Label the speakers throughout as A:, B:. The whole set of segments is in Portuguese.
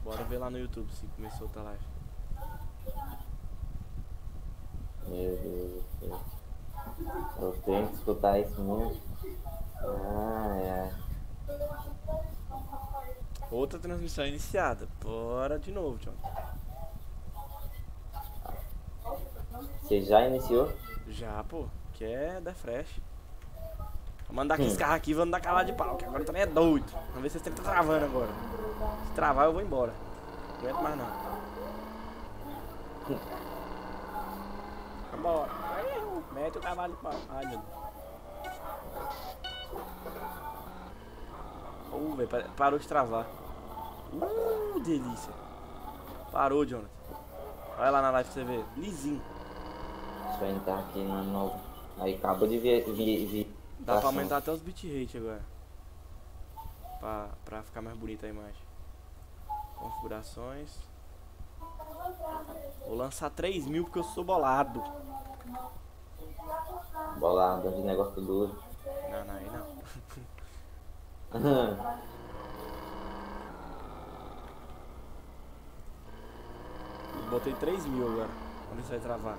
A: Bora ver lá no YouTube se começou outra live.
B: Meu Deus do céu. Eu tenho que escutar isso muito. Ah, é.
A: Outra transmissão iniciada. Bora de novo, John.
B: Você já iniciou?
A: Já, pô. Que é da Fresh. Vou mandar aqui esse
B: Hum.
A: carro aqui e vamos dar cavalo de pau, que agora também é doido. Vamos ver se esse trem tá travando agora. Se travar eu vou embora. Não aguento mais não. Vambora. Mete o cavalo de pau. Ai, meu Deus. Velho, parou de travar. Delícia. Parou, Jonathan. Vai lá na live pra você ver. Lisinho.
B: Deixa eu entrar aqui na nova. Aí acabou de vir
A: Dá pra aumentar até os bitrate agora. Pra ficar mais bonita a imagem. Configurações. Vou lançar 3.000 porque eu sou bolado.
B: bolada de negócio duro.
A: Não, aí não. Botei 3.000 agora. Vamos ver se vai travar.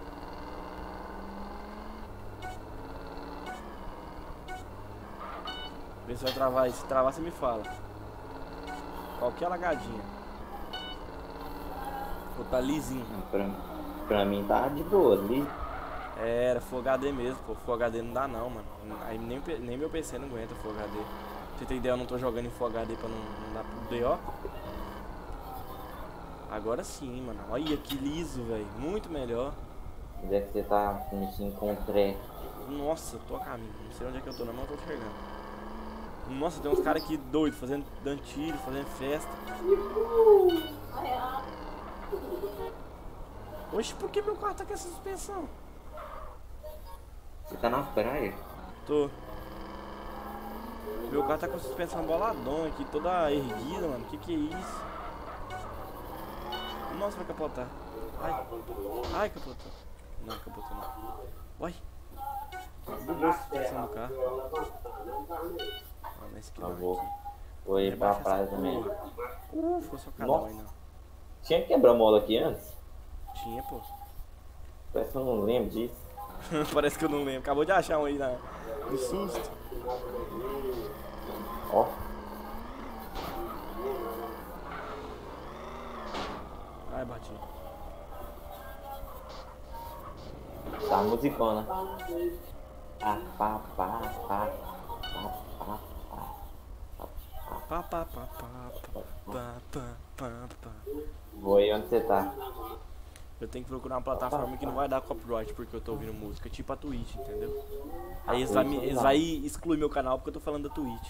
A: Vê se vai travar aí. Se travar, você me fala. Qualquer lagadinha. Vou tá lisinho.
B: Pra mim tá de boa ali.
A: Era Full HD mesmo, pô. Full HD não dá não, mano. Aí nem meu PC não aguenta Full HD. Pra você ter ideia, eu não tô jogando em Full HD pra não dar pro BO. Agora sim, mano. Olha que liso, velho. Muito melhor.
B: Onde é que você tá? Me se encontrei.
A: Nossa, tô a caminho. Não sei onde é que eu tô, não, mas eu tô chegando. Nossa, tem uns caras aqui doidos, dando tiro, fazendo festa. Oxe, por que meu carro tá com essa suspensão?
B: Você tá na praia?
A: Tô. Meu carro tá com a suspensão boladona aqui, toda erguida, mano. Que é isso? Nossa, vai capotar. Ai, capotou. Não, capotou não. Uai. Bugou a suspensão do carro. Ah, nesse aqui
B: Eu
A: não,
B: vou.
A: aqui.
B: Vou ir pra
A: Rebaixa
B: praia
A: essa
B: também.
A: porra. Ficou socadão aí
B: Nossa,
A: não.
B: tinha quebra-mola aqui antes?
A: Tinha, pô.
B: Parece que eu não lembro disso.
A: Parece que eu não lembro. Acabou de achar um aí no susto.
B: Ó,
A: Ai, bati.
B: tá musicona. Ah, pá, pá, pá, pá, pá, pá.
A: Pá, pá, pá, pá, pá, pá, pá, pá.
B: Vou aí onde você tá.
A: Eu tenho que procurar uma plataforma que não vai dar copyright porque eu tô ouvindo música, tipo a Twitch, entendeu? Aí eles vai excluir meu canal porque eu tô falando da Twitch.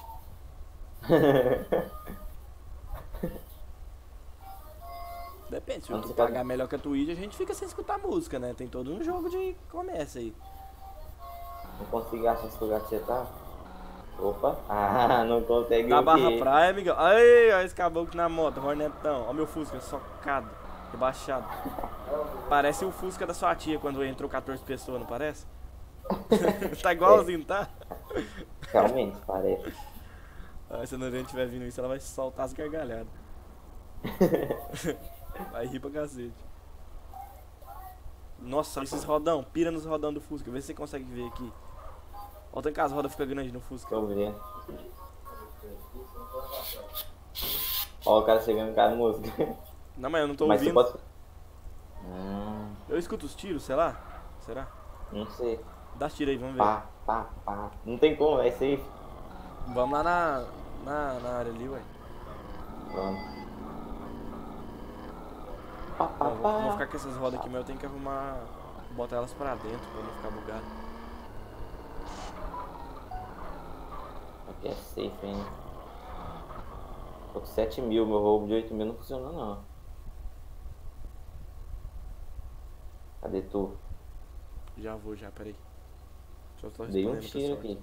A: Depende, se o
B: Onde
A: YouTube
B: você tá?
A: pagar melhor que a Twitch, a gente fica sem escutar música, né? Tem todo um jogo de comércio aí.
B: Não consigo achar esse lugar que você tá? Opa. Ah, não consegue
A: Da
B: o
A: Barra
B: quê?
A: Praia, amigão. Ai, olha esse caboclo na moto, Hornetão. Olha meu Fusca, socado, rebaixado. Parece o Fusca da sua tia quando entrou 14 pessoas, não parece? Tá
B: É,
A: igualzinho, tá?
B: realmente, parece.
A: Ah, se a Norene estiver vindo isso, ela vai soltar as gargalhadas. Vai rir pra cacete. Nossa, olha esses rodão, pira nos rodão do Fusca, vê se você consegue ver aqui. Olha em casa, as rodas ficam grandes no Fusca.
B: Tô vendo. Ó, o cara chegando com a música.
A: Não, mas eu não tô
B: Mas você
A: ouvindo.
B: pode. Hum,
A: Eu escuto os tiros, sei lá. Será?
B: não sei.
A: Dá os tiros aí, vamos ver.
B: Pá, pá, pá. Não tem como, é safe.
A: Vamos lá na área ali, ué.
B: Vamos. Pá, pá,
A: Ó, vou
B: pá.
A: ficar com essas rodas aqui, mas eu tenho que arrumar. Botar elas pra dentro pra não ficar bugado.
B: Aqui é safe ainda. Tô com 7.000, meu roubo de 8.000 não funcionou não. Cadê tu?
A: Já vou, já, peraí. Só tô
B: Dei um
A: respondendo o
B: tiro
A: pessoal
B: aqui.
A: aqui.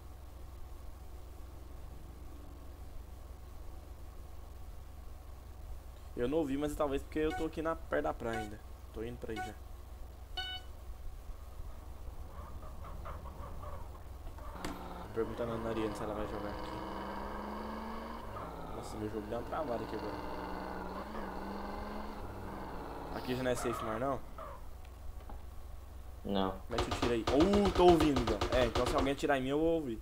A: Eu não ouvi, mas talvez porque eu tô aqui perto da praia ainda. Tô indo pra aí já. Perguntando a Nariane se ela vai jogar aqui. Nossa, meu jogo deu uma travada aqui agora. Aqui já não é safe mais não?
B: Não.
A: Mete o tiro aí. Tô ouvindo, então. Então se alguém atirar em mim eu vou ouvir.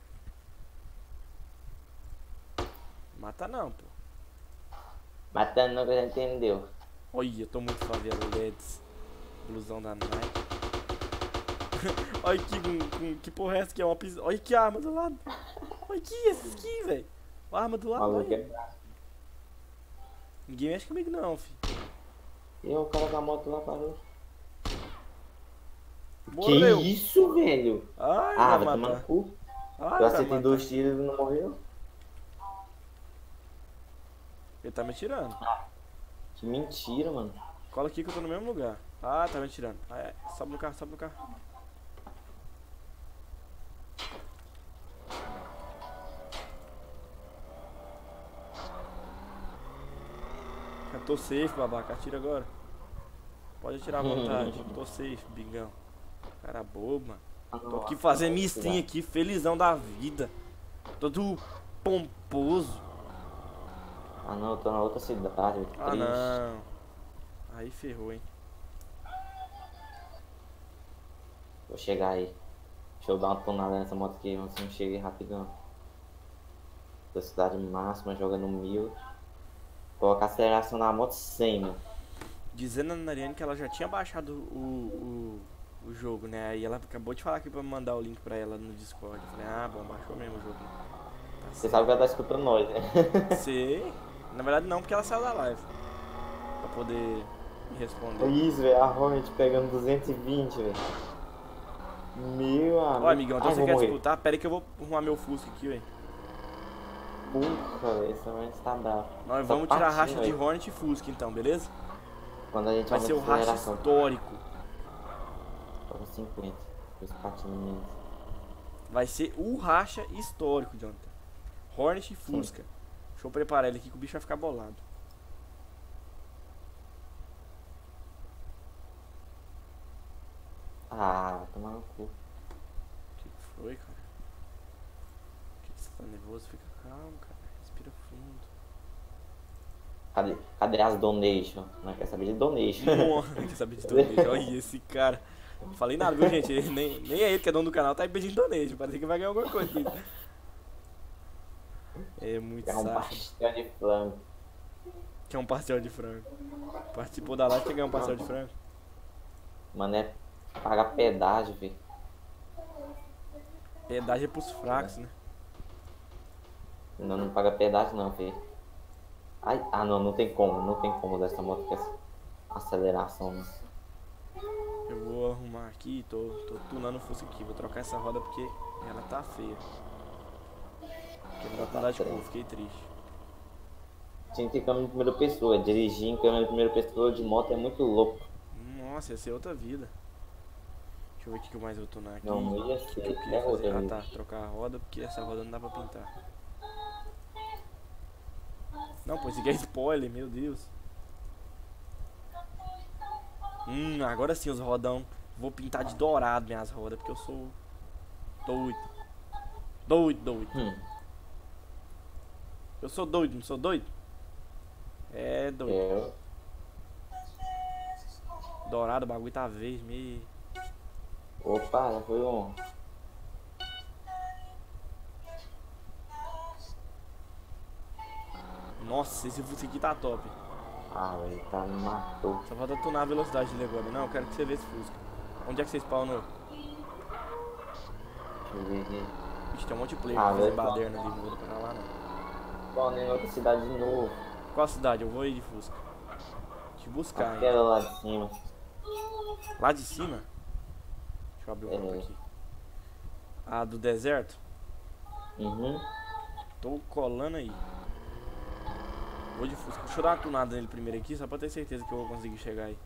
A: Mata não, pô.
B: Matando não que já entendeu.
A: Olha, eu tô muito favela LEDs. Blusão da Nike. Olha que porra é essa que é uma pista. Olha que arma do lado. Olha aqui, essa aqui, velho. Uma arma do lado,
B: Maluco
A: olha.
B: é.
A: Ninguém mexe comigo não, fi.
B: E o cara da moto lá parou.
A: Morreu.
B: Que isso, velho?
A: Ai,
B: Ah,
A: vai
B: vai tomar
A: matar.
B: no cu.
A: Ai,
B: Eu
A: vai
B: acertei
A: matar.
B: 2 tiros e não morreu.
A: Ele tá me tirando.
B: Que mentira, mano.
A: Cola aqui que eu tô no mesmo lugar. Ah, tá me tirando. Sobe no carro, sobe no carro. Eu tô safe, babaca. Atira agora. Pode atirar à vontade. Tô safe, bigão. Cara bobo, mano. Tô aqui fazendo minha stream aqui, felizão da vida. Todo pomposo.
B: Ah não, eu tô na outra cidade, velho.
A: Ah, não. Aí ferrou, hein.
B: Vou chegar aí. Deixa eu dar uma tonada nessa moto aqui, antes que eu chegue rapidão. Velocidade máxima, joga no 1000. Coloca a aceleração na moto 100, mano.
A: Dizendo a Nariane que ela já tinha baixado o jogo, né? Aí ela acabou de falar aqui pra mandar o link pra ela no Discord. Eu falei, ah, bom, baixou mesmo o jogo. Tá
B: Você
A: certo.
B: sabe que ela tá escutando nós, né?
A: Sei. Na verdade não, porque ela saiu da live. Pra poder me responder.
B: Olha isso, velho. A Hornet pegando 220, velho. Meu amigo.
A: Ó, amigão, então
B: Ai,
A: você
B: vou
A: quer
B: morrer.
A: disputar? Pera aí que eu vou arrumar meu Fusca aqui, velho.
B: Porra, velho. Essa Hornet tá brava.
A: Nós
B: Só
A: vamos tirar a racha
B: patinho,
A: de
B: velho.
A: Hornet e Fusca então, beleza?
B: Quando a gente
A: Vai ser o
B: aumenta a
A: racha
B: aceleração.
A: histórico.
B: Tava 50. Os patinhos menos.
A: Vai ser o racha histórico, Jonathan. Hornet e Fusca. Deixa eu preparar ele aqui que o bicho vai ficar bolado.
B: Ah, vai tomar no cu.
A: O que foi, cara? Que você tá nervoso? Fica calmo, cara. Respira fundo.
B: Cadê as donation? Não quer saber de donation.
A: Nossa, quer saber de donation? Olha esse cara. Não falei nada, viu, gente? Nem é ele que é dono do canal, tá aí pedindo donation. Parece que vai ganhar alguma coisa aqui. É muito
B: É um
A: safado.
B: pastel de frango.
A: Que é um pastel de frango. Participou da live, quer ganhar um pastel de frango?
B: Mano, é pagar pedágio, velho.
A: Pedágio é pros fracos, né?
B: Não, não paga pedágio não, filho. Ai, ah não, não tem como dessa moto com essa aceleração. Né?
A: Eu vou arrumar aqui, tô tunando o Fusca aqui. Vou trocar essa roda porque ela tá feia. Porque não dá pra andar de cor, fiquei triste.
B: Tinha que ter câmera em primeira pessoa. Dirigir em câmera em primeira pessoa de moto é muito louco.
A: Nossa, ia ser outra vida. Deixa eu ver o que mais eu vou tunar aqui.
B: Não, não ia
A: O que
B: ser.
A: eu queria
B: É outra
A: fazer? Ah
B: vida.
A: tá, trocar a roda porque essa roda não dá pra pintar. Não, pô, esse aqui é spoiler, meu Deus. Agora sim os rodão. Vou pintar de dourado minhas rodas, porque eu sou doido. Doido. Eu sou doido, não sou doido? É doido.
B: É.
A: Dourado, o bagulho tá verde meio.
B: Opa, já foi um.
A: Nossa, esse Fusca aqui tá top.
B: Ah, velho, tá me matou.
A: Só falta tunar a velocidade dele agora. Não, eu quero que você veja esse Fusca. Onde é que você spawnou?
B: Deixa eu ver aqui.
A: Vixe, tem um monte de player
B: Ah,
A: pra fazer
B: velho,
A: baderna ali, não vou pra lá não.
B: Spawnei em outra cidade de novo.
A: Qual cidade? Eu vou ir de Fusca. Te buscar, hein?
B: Aquela lá de cima.
A: Lá de cima? Deixa eu abrir o mapa aqui. A do deserto?
B: Uhum.
A: Tô colando aí. Vou de Fusca. Deixa eu dar uma tunada nele primeiro aqui, só pra ter certeza que eu vou conseguir chegar aí.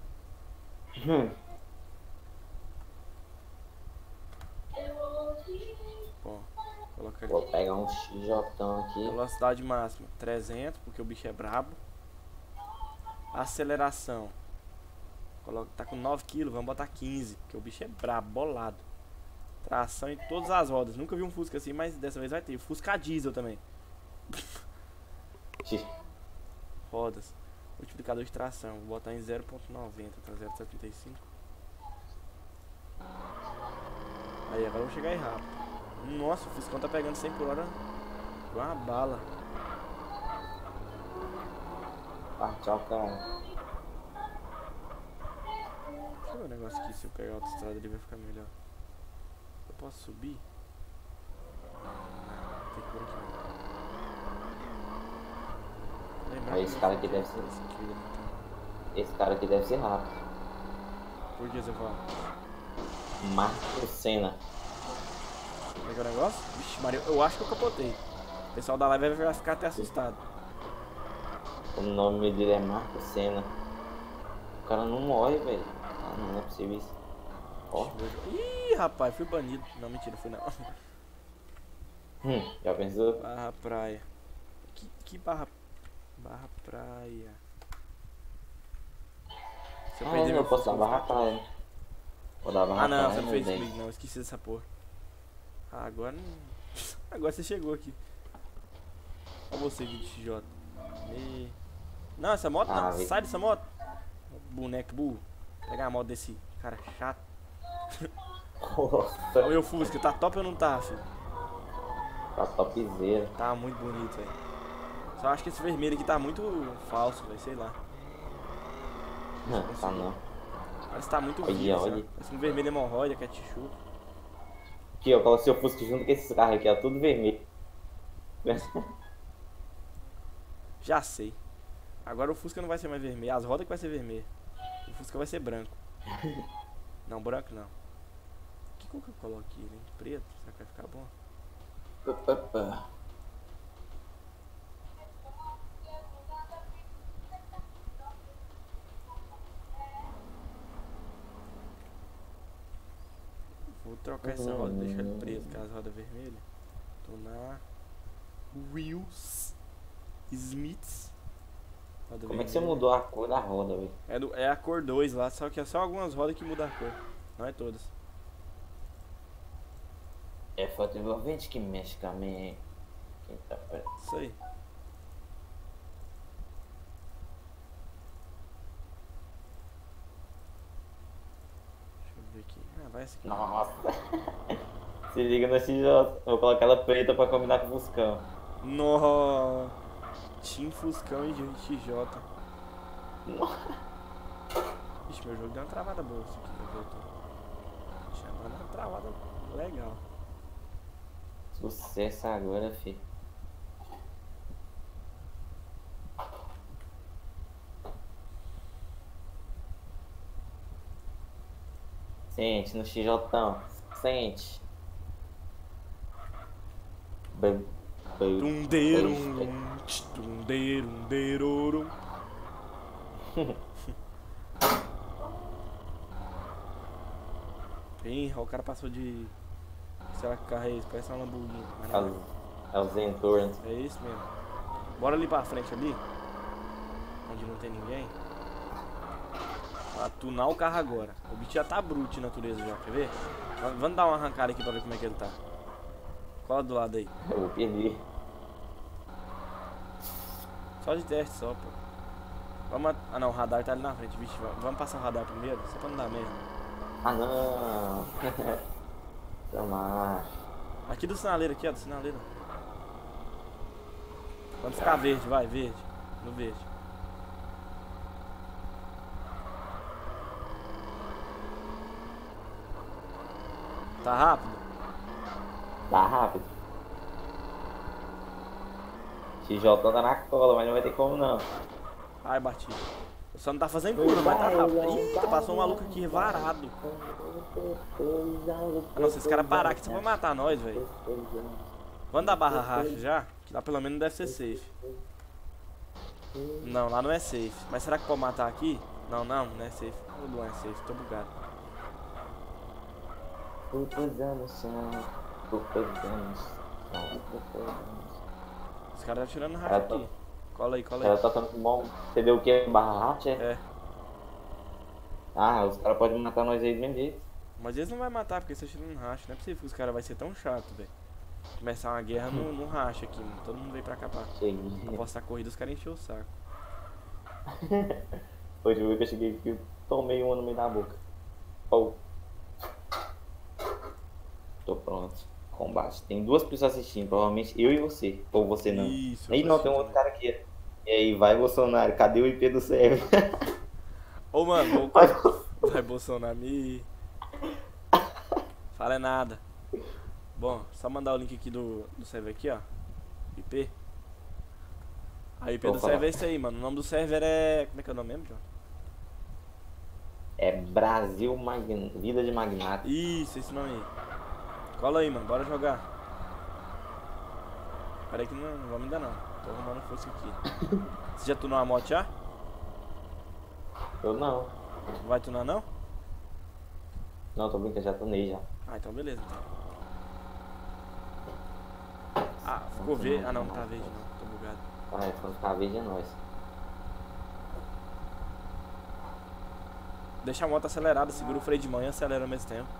A: Ó, coloca
B: Vou
A: ali.
B: pegar um XJ aqui.
A: Velocidade máxima 300, porque o bicho é brabo. Aceleração. Tá com 9 kg, vamos botar 15, porque o bicho é brabo, bolado. Tração em todas as rodas. Nunca vi um Fusca assim, mas dessa vez vai ter. Fusca diesel também. Rodas. Multiplicador de tração. Vou botar em 0.90, tá 0.75. Aí, agora eu vou chegar aí rápido. Nossa, o Fuscão tá pegando 100 por hora igual uma bala.
B: Tchau, cara.
A: Deixa eu ver o negócio aqui, se eu pegar a autoestrada ele vai ficar melhor. Eu posso subir? Não, tem que por aqui não.
B: Aí esse cara aqui deve ser. Esse cara aqui deve ser rápido.
A: Por que você fala?
B: Marco Senna.
A: Como é que é o negócio? Vixe, Maria, eu acho que eu capotei. O pessoal da live vai ficar até assustado.
B: O nome dele é Marco Senna. O cara não morre, velho. Ah, não é possível isso. Ó.
A: Ih, rapaz, fui banido. Não, mentira, fui não.
B: Já pensou?
A: Barra praia. Que barra? Barra praia. Se eu perder
B: Eu
A: meu
B: posso
A: Fusca,
B: dar
A: eu vou
B: barra
A: ficar
B: praia. Vou dar barra
A: Ah não,
B: praia,
A: você não
B: meu
A: fez
B: bem.
A: comigo não, eu esqueci dessa porra. Ah, agora não. Agora você chegou aqui. Olha você, vídeo XJ. Não, essa moto não.
B: Vi.
A: Sai dessa moto. Boneco burro. Pegar a moto desse cara chato.
B: Nossa,
A: Olha o meu Fusca, tá top ou não tá, filho?
B: tá topzera.
A: Tá muito bonito, velho. Só acho que esse vermelho aqui tá muito falso, velho, sei lá.
B: Tá não.
A: Parece que tá muito
B: Olha,
A: vivo,
B: olha.
A: sabe? Parece um vermelho hemorroida, ketchup.
B: Aqui, ó, coloca seu Fusca junto com esses carros aqui, ó, tudo vermelho.
A: Já sei. Agora o Fusca não vai ser mais vermelho, as rodas que vai ser vermelho. O Fusca vai ser branco. Não, branco não. Que cor que eu coloco aqui, hein? Preto? Será que vai ficar bom? Vou trocar essa roda, deixar ele preto com as rodas vermelhas. Tô na Wills Smiths. Roda
B: Como é que você
A: vermelha.
B: mudou a cor da roda, velho?
A: É a cor 2 lá, só que é só algumas rodas que mudam a cor. Não é todas.
B: É foto envolvente que mexe com a minha. Quem tá perto?
A: Isso aí. Deixa eu ver aqui. Ah, vai essa aqui.
B: Nossa! Se liga no XJ. Vou colocar ela preta pra combinar com o Fuscão.
A: No Team Fuscão e XJ. Ixi, meu jogo deu uma travada boa isso aqui. Eu tô chamando uma travada legal.
B: Sucesso agora, fi. Sente no XJ. Sente.
A: Tunderum, tunderum, derorum. Ih, o cara passou de. Será que o carro é esse? Parece uma Lamborghini. Mas não
B: É o Zentor.
A: é isso mesmo. Bora ali pra frente ali. Onde não tem ninguém. Pra tunar o carro agora. O bicho já tá bruto de natureza já, quer ver? Vamos dar uma arrancada aqui pra ver como é que ele tá. Cola do lado aí.
B: Eu vou perder.
A: Só de teste só, pô. Vamos. Ah não, o radar tá ali na frente, bicho. Vamos passar o radar primeiro, só pra não dar merda.
B: Ah não! Tomar.
A: Aqui do sinaleiro, aqui ó, do sinaleiro. Quando ficar verde, vai, verde. No verde. Tá rápido?
B: Tá rápido. XJ tá na cola, mas não vai ter como não.
A: Ai, bati. Só não tá fazendo curva, mas tá rápido. Eita, passou um maluco aqui varado. Ah, não, se esse cara parar aqui, você vai matar nós, velho. Vamos dar barra racha já? Que lá pelo menos não deve ser safe. Não, lá não é safe. Mas será que pode matar aqui? Não, não é safe. Não é safe, tô bugado. Os caras tá tirando racha aqui. Cola aí, cola aí.
B: Ela tá tocando bom. Você deu o que? Barra racha?
A: É.
B: Ah, os caras podem matar nós aí do mesmo jeito.
A: Mas eles não vai matar porque eles estão tirando racha. Não é possível que os caras vai ser tão chato, velho. Começar uma guerra no racha aqui, mano. Todo mundo veio pra cá pra
B: Cheguei.
A: apostar a corrida, os caras encheu o saco.
B: Hoje eu cheguei aqui, eu tomei uma no meio da boca. Oh, tô pronto. Combate. Tem duas pessoas assistindo, provavelmente eu e você. Ou você não.
A: Isso,
B: Aí
A: eu
B: não,
A: tô
B: tem um
A: assistindo
B: outro
A: também.
B: cara aqui. E aí, vai Bolsonaro, cadê o IP do server?
A: Ô, mano,
B: Vai,
A: vai Bolsonaro me... Fala é nada. Bom, só mandar o link aqui do server aqui, ó. IP. A IP
B: vou
A: do
B: falar.
A: server é isso aí, mano. O nome do server é... Como é que é o nome mesmo, John?
B: É Brasil Vida de Magnata.
A: Isso, esse nome aí. Cola aí, mano. Bora jogar. Pera aí que não vamos ainda não. Tô arrumando força aqui. Você já tunou a moto já?
B: Eu não.
A: Não vai tunar não?
B: Não, tô brincando, já tunei já.
A: Ah, então beleza. Então. Ah, ficou verde. Ah, não tá verde não. Tô bugado.
B: Ah, quando ficar verde é nóis.
A: Deixa a moto acelerada, segura o freio de mão e acelera ao mesmo tempo.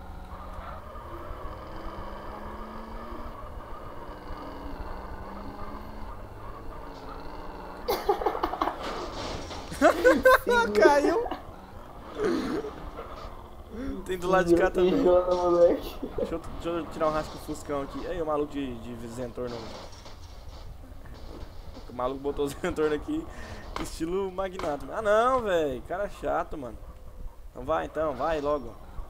A: Caiu! Tem do lado de cá também.
B: Moleque.
A: Deixa eu tirar um rasgo com o Fuscão aqui. Aí, o maluco de Zentorno. O maluco botou o Zentorno aqui, estilo Magnata. Ah, não, velho. Cara chato, mano. Então, vai logo.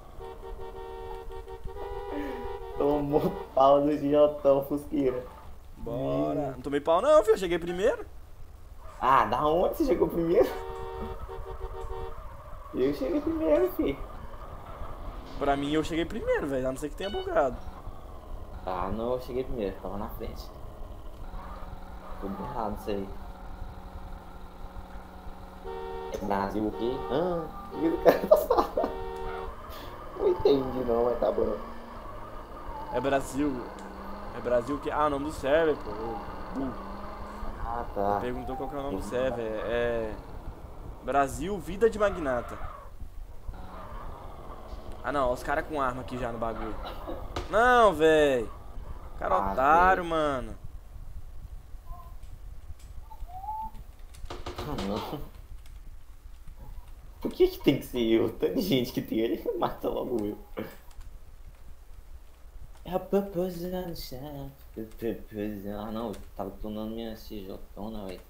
B: Tomou pau do Giotão Fusqueira.
A: Bora. Não tomei pau, não, filho. Eu cheguei primeiro.
B: Ah, da onde você chegou primeiro? Eu cheguei primeiro, filho.
A: Pra mim, eu cheguei primeiro, velho. A não ser que tenha bugado.
B: Ah, não, eu cheguei primeiro, tava na frente. Tudo errado isso aí. É Brasil o quê? O que o cara tá falando? Não entendi não, mas tá bom.
A: É Brasil. É Brasil que. Ah, o nome do server, pô.
B: Ah, tá.
A: Perguntou qual que é o nome do server. É. Brasil Vida de Magnata. Ah, não. Os caras com arma aqui já no bagulho. Não, velho. Cara otário, mano.
B: Ah, não. Por que tem que ser eu? Tanta gente que tem ele, mata logo eu. É a proposição do chão. Ah, não, eu tava tunando minha CJona, velho.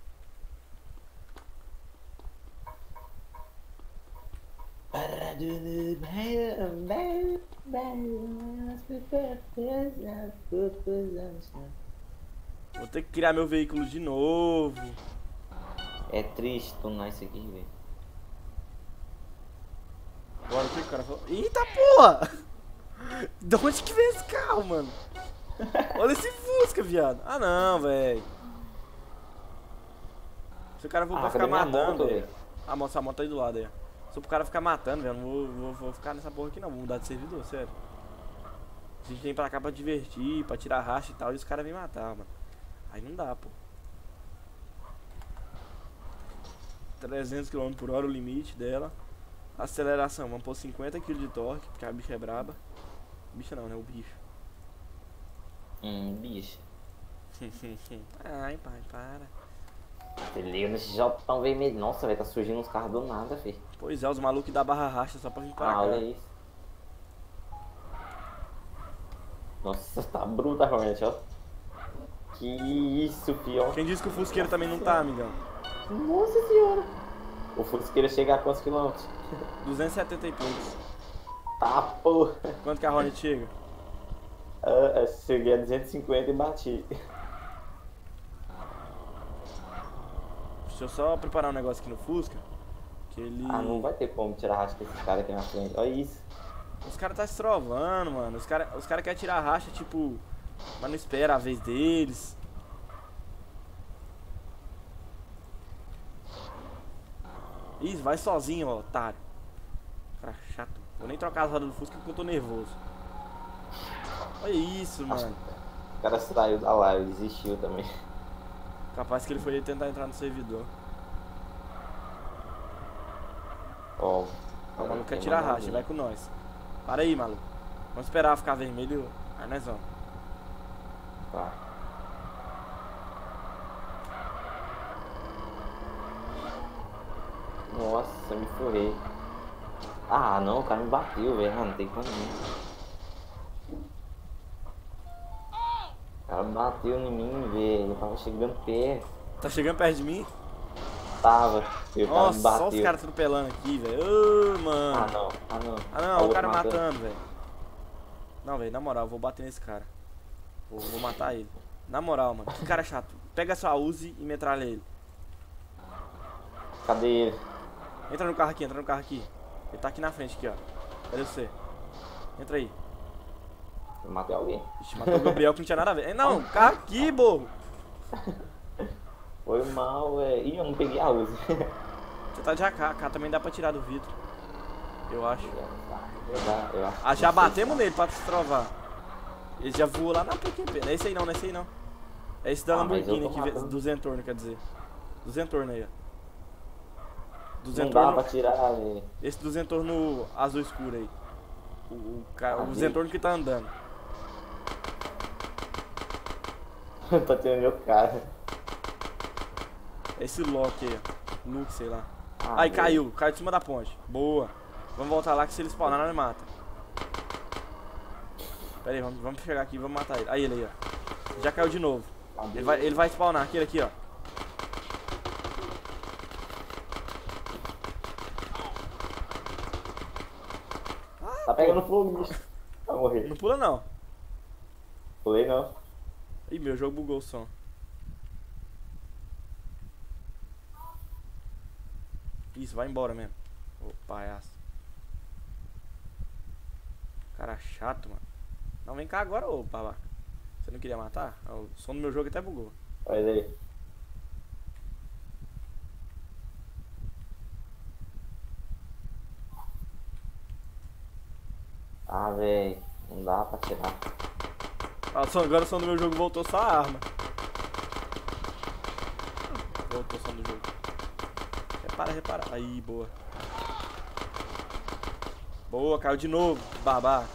A: Vou ter que criar meu veículo de novo.
B: É triste tunar isso aqui, velho.
A: Bora, o que o cara falou? Eita porra! De onde que veio esse carro, mano? Olha esse Fusca, viado. Ah, não, velho. Se o cara for pra ficar matando, velho. A moto tá aí do lado aí, ó. Se pro cara ficar matando, velho, não vou ficar nessa porra aqui não. Vou mudar de servidor, sério. A gente vem pra cá pra divertir, pra tirar racha e tal, e os caras vêm matar, mano. Aí não dá, pô. 300 km/h o limite dela. Aceleração, vamos pôr 50 kg de torque, porque a bicha é braba. Bicha não, né? O bicho.
B: Bicho.
A: Ai, pai, para.
B: Você liga nesse Jotão veio meio. Nossa, velho, tá surgindo uns carros do nada, filho.
A: Pois é, os malucos da barra racha só pra vir pra cá.
B: Olha isso. Nossa, tá bruta a Hornet, ó. Que isso, fio.
A: Quem disse que o Fusqueiro também não tá, amigão?
B: Nossa senhora. O Fusqueira chega a quantos quilômetros?
A: 270 e poucos.
B: Tá, porra.
A: Quanto que a Hornet chega?
B: Cheguei a 250 e bati.
A: Deixa eu só preparar um negócio aqui no Fusca. Que ele...
B: Ah, não vai ter como tirar racha desses caras aqui na frente. Olha isso.
A: Os caras tá se trovando, mano. Os cara querem tirar racha, tipo... Mas não espera a vez deles. Isso, vai sozinho, ó, otário. Cara chato. Vou nem trocar as rodas do Fusca porque eu tô nervoso. Olha isso, mano.
B: O cara saiu da live, desistiu também.
A: Capaz que ele foi tentar entrar no servidor.
B: Ó.
A: O maluco quer tirar racha, vai com nós. Para aí, maluco. Vamos esperar ficar vermelho. Aí nós vamos.
B: Tá. Nossa, eu me furei. Ah, não, o cara me bateu, velho. Ah, não tem como não. O cara bateu em mim, velho. Eu tava chegando perto.
A: Tá chegando perto de mim?
B: Tava. E o cara me
A: Nossa, só os
B: bateu.
A: caras atropelando aqui, velho. Ô,
B: Ah,
A: mano.
B: não. Ah, não.
A: Ah,
B: Ó,
A: não, o
B: outro
A: cara matando, velho. Não, velho, na moral, eu vou bater nesse cara. Vou matar ele. Na moral, mano. Que cara chato. Pega sua Uzi e metralha ele.
B: Cadê ele?
A: Entra no carro aqui, entra no carro aqui. Ele tá aqui na frente, aqui, ó. Cadê você? Entra aí.
B: Eu matei alguém.
A: Ixi, matou o Gabriel que não tinha nada a ver. Não, carro aqui, burro.
B: Foi mal, velho. Ih, eu não peguei a Uzi.
A: Você tá de AK, AK também dá pra tirar do vidro. Eu acho.
B: Eu acho
A: Ah,
B: que
A: já
B: não sei.
A: batemos nele pra se trovar. Ele já voou lá na PQP. Não é esse aí não, não é esse aí não. É esse da
B: Ah, mas eu
A: Lamborghini
B: tô
A: aqui,
B: matando.
A: do Zentorno, quer dizer. Do Zentorno aí, ó. Do
B: Não dá
A: Zentorno.
B: pra tirar, velho.
A: Esse do Zentorno azul escuro aí. O Zentorno que tá andando.
B: Tá tirando meu cara.
A: Esse Loki aí, ó. Luke, sei lá.
B: Ah,
A: Aí,
B: velho.
A: caiu de cima da ponte. Boa. Vamos voltar lá que se ele spawnar, nós mata. Pera aí, vamos chegar aqui e vamos matar ele. Aí ele aí, ó. Já caiu de novo. Ele vai spawnar aquele aqui, ó.
B: Tá pegando fogo, bicho. Vai morrer.
A: Não pula não.
B: Pulei não.
A: Ih, meu jogo bugou o som. Isso, vai embora mesmo. Ô, palhaço. Cara chato, mano. Não, vem cá agora, ô babaca. Você não queria matar? O som do meu jogo até bugou.
B: Olha aí. Ah, velho. Não dá pra tirar.
A: Ah, agora o som do meu jogo voltou só a arma. Voltou o som do jogo. Repara. Aí, boa. Boa, caiu de novo, babaca.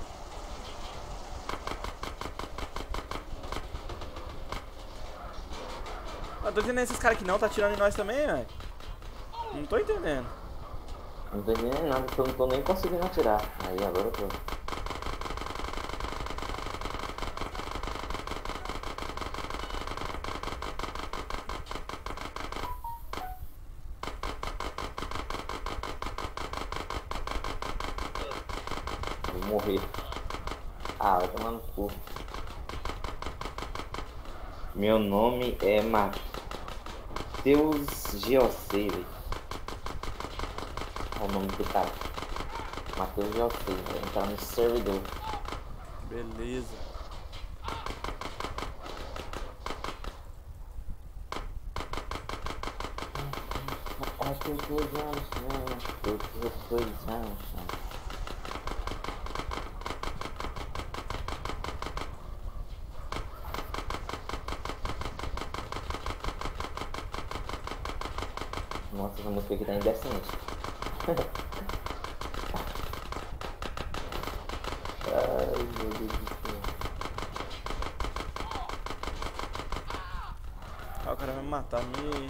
A: Eu tô entendendo esses caras que não tá atirando em nós também, velho. Não tô entendendo.
B: Não tô entendendo nada, porque eu não tô nem conseguindo atirar. Aí, agora eu tô. Vou morrer. Ah, vai tomar no cu. Meu nome é Matheus Geocei, velho. Olha o nome do cara. Matheus Geocei, vai entrar no servidor.
A: Beleza.
B: Nossa, essa música aqui tá indecente. Ai, meu Deus do céu.
A: Ah, o cara vai me matar, me...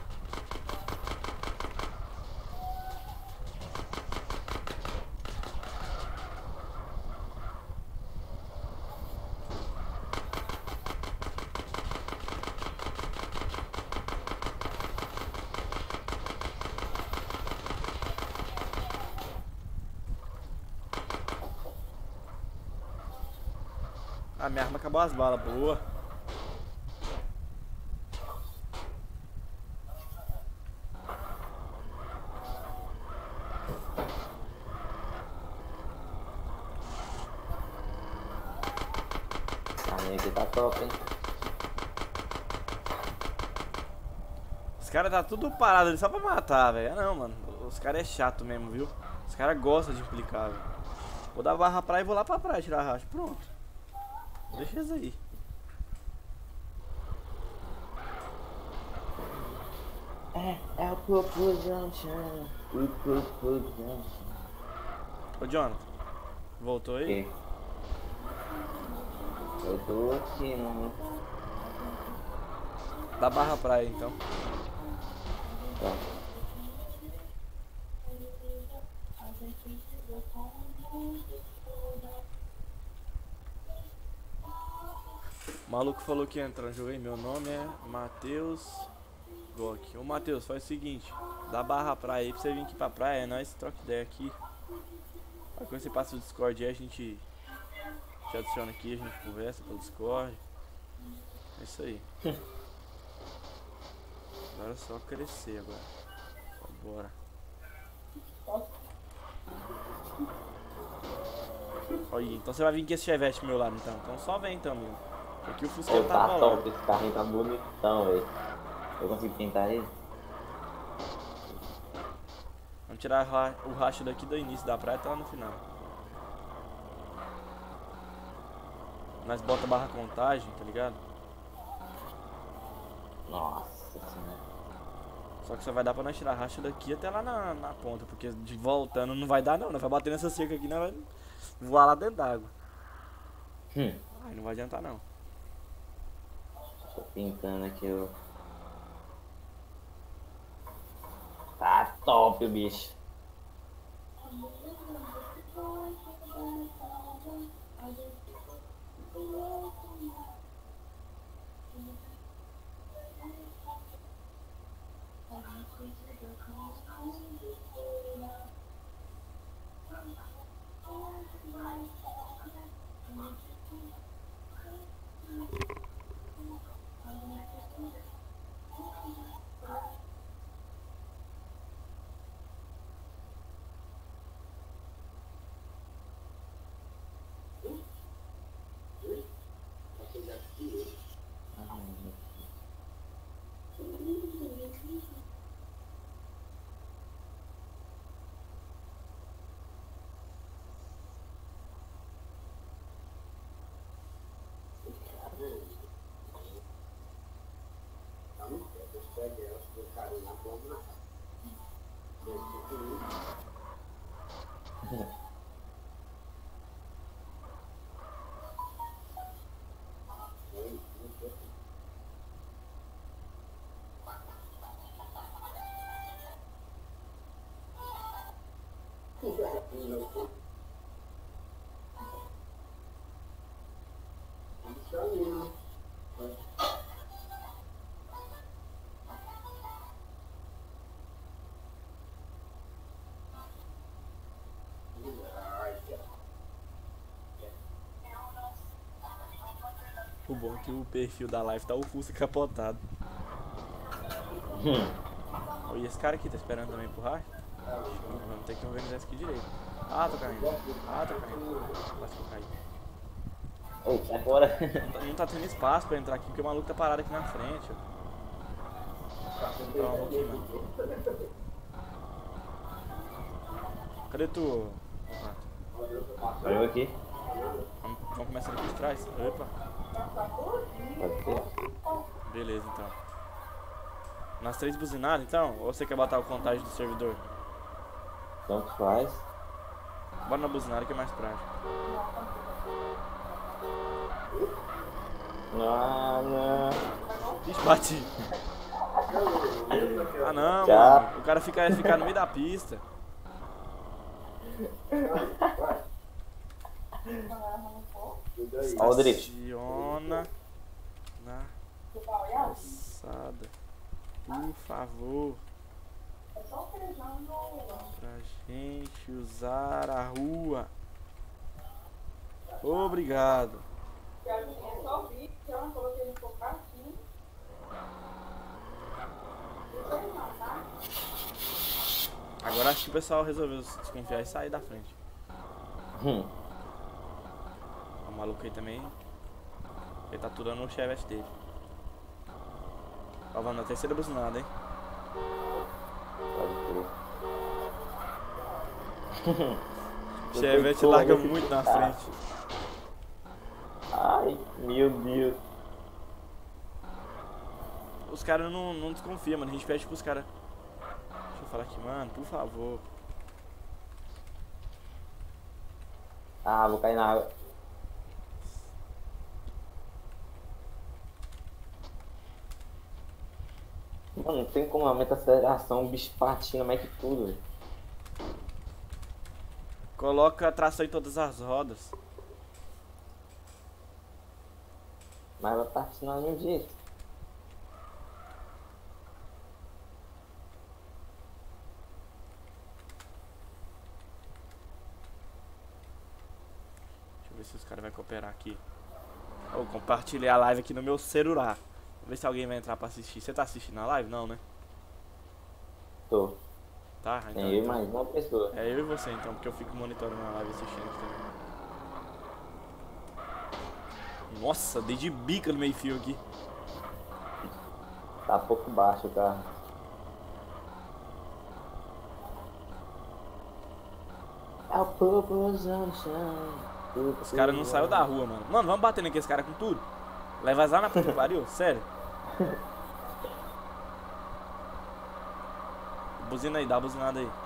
A: Ah, minha arma acabou as balas, boa.
B: A minha aqui tá top, hein?
A: Os caras tá tudo parado ali só pra matar, velho. Ah, não, mano. Os caras é chato mesmo, viu? Os caras gostam de implicar, velho. Vou dar barra praia e vou lá pra praia tirar racha. Pronto. Deixa isso aí.
B: É o Popo Junction. O Popo Junction.
A: Ô, Jonathan. Voltou aí?
B: Ok. Eu tô aqui, mano.
A: Dá barra praia, então.
B: Tá.
A: O maluco falou que entra no jogo aí. Meu nome é Matheus Gok. Ô Matheus, faz o seguinte: dá barra praia aí pra você vir aqui pra praia. É nóis, troca ideia aqui. Aí quando você passa o Discord aí, a gente te adiciona aqui, a gente conversa pelo Discord. É isso aí. Agora é só crescer agora. Bora. Olha, então você vai vir com esse Chevette pro meu lado então. Então só vem então, amigo. Aqui o Fusca
B: Ô,
A: tá
B: tá
A: bolado.
B: top, esse carrinho tá bonitão, velho. Eu consigo pintar ele?
A: Vamos tirar o racha daqui do início da praia até lá no final. Nós bota barra contagem, tá ligado?
B: Nossa senhora.
A: Só que só vai dar pra nós tirar a racha daqui até lá na ponta, porque de voltando não vai dar não. Nós vai bater nessa cerca aqui, nós vai voar lá dentro d'água. Aí não vai adiantar não.
B: Tô pintando aqui o... Tá top o bicho.
A: O bom é que o perfil da live tá o Fusca capotado. E esse cara aqui tá esperando também pro racha? Vamos ter que organizar isso aqui direito. Ah, tô caindo. Ah, tô caindo. Quase que eu caí.
B: Ô, sai fora.
A: Não tá tendo espaço pra entrar aqui porque o maluco tá parado aqui na frente. Ó. Tá um pouquinho, não. Cadê tu?
B: Eu aqui.
A: Vamos começar aqui de trás? Opa.
B: Pode ser.
A: Beleza, então. Nas 3 buzinadas, então? Ou você quer botar o contagem do servidor?
B: Tanto faz.
A: Bora na buzinada que é mais prático.
B: Ah, não.
A: Ixi, bati. Ah não,
B: Tchau.
A: mano. O cara fica no meio da pista.
B: Ó o drift.
A: Estaciona na calçada. Por favor. Pra gente usar a rua. Obrigado. Agora acho que o pessoal resolveu se desconfiar e sair da frente. O maluco aí também. Ele tá aturando o Chevette dele. Ó, vamos na terceira buzinada, hein? Chevette larga muito na frente.
B: Ai, meu Deus.
A: Os caras não desconfiam, mano. A gente pede pros caras. Deixa eu falar aqui, mano, por favor.
B: Ah, vou cair na água. Mano, não tem como aumentar a aceleração, o bicho patina mais que tudo, velho.
A: Coloca tração em todas as rodas.
B: Mas ela tá assinando um dia.
A: Deixa eu ver se os caras vão cooperar aqui. Eu compartilhei a live aqui no meu celular. Vou ver se alguém vai entrar pra assistir. Você tá assistindo a live? Não, né?
B: Tô.
A: Tá, então.
B: Tem eu e mais uma pessoa.
A: É eu e você então, porque eu fico monitorando a live assistindo aqui também. Nossa, dei de bica no meio fio aqui.
B: Tá pouco baixo o carro. É o Purple Sunshine.
A: Os caras não saíram da rua, mano. Mano, vamos bater naqueles caras com tudo. Vai vazar na puta que pariu? Sério. Buzina aí, dá a buzinada aí.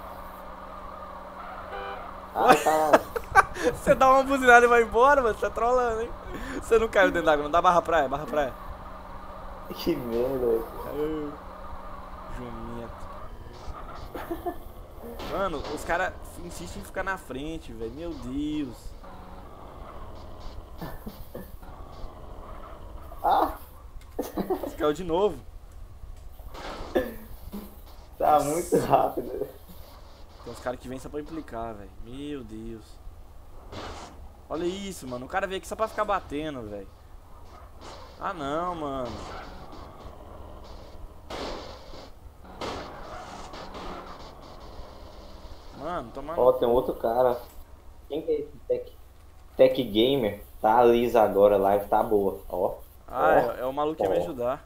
B: Ai, caralho.
A: Você dá uma buzinada e vai embora, mano. Você tá trolando, hein? Você não caiu dentro d'água, não dá barra praia, barra praia.
B: Que merda.
A: Jumento. Mano, os caras insistem em ficar na frente, velho. Meu Deus.
B: Ah,
A: Você caiu de novo.
B: tá muito rápido.
A: Tem uns caras que vêm só pra implicar, velho. Meu Deus. Olha isso, mano. O cara veio aqui só pra ficar batendo, velho. Ah, não, mano. Mano, toma...
B: Ó, tem um outro cara. Quem que é esse Tech Gamer? Tá lisa agora, a live tá boa. Ó.
A: Ah, é o maluco que ia me ajudar.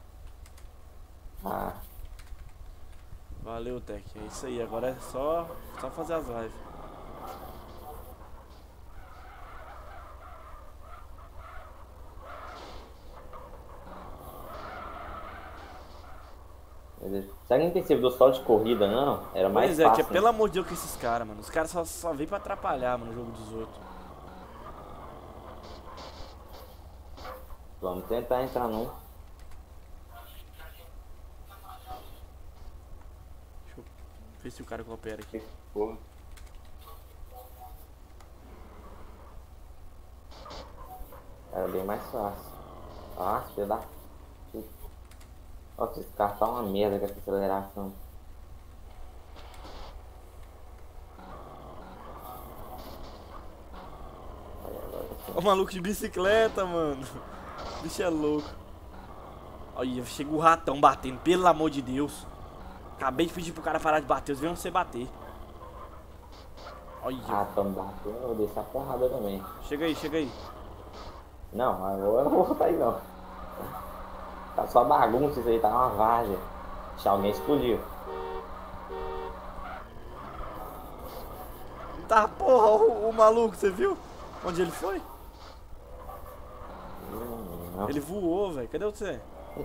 B: Ah,
A: Valeu, Tech. É isso aí. Agora é só fazer as lives.
B: beleza. Será que não tem servidor só de corrida, não? Era mais
A: Pois é,
B: fácil.
A: que pelo amor de Deus com esses caras, mano. Os caras só vêm pra atrapalhar, mano, o jogo dos outros.
B: Vamos tentar entrar num.
A: Deixa eu ver se o cara coopera aqui.
B: Porra. Era bem mais fácil. Nossa, filho da puta. Nossa, esse carro tá uma merda com essa aceleração. Aí, agora sim.
A: Ó o maluco de bicicleta, mano. O bicho é louco. Olha, chega o ratão batendo, pelo amor de Deus. Acabei de pedir pro cara parar de bater, eles viram você bater. Olha.
B: Ah, tão batendo, eu vou deixar a porrada também.
A: Chega aí, chega aí.
B: Não, agora eu não vou voltar aí não. Tá só bagunça isso aí, tá uma várzea. Se alguém explodiu.
A: Tá, porra, o maluco, você viu? Onde ele foi?
B: Não.
A: Ele voou, velho. Cadê você?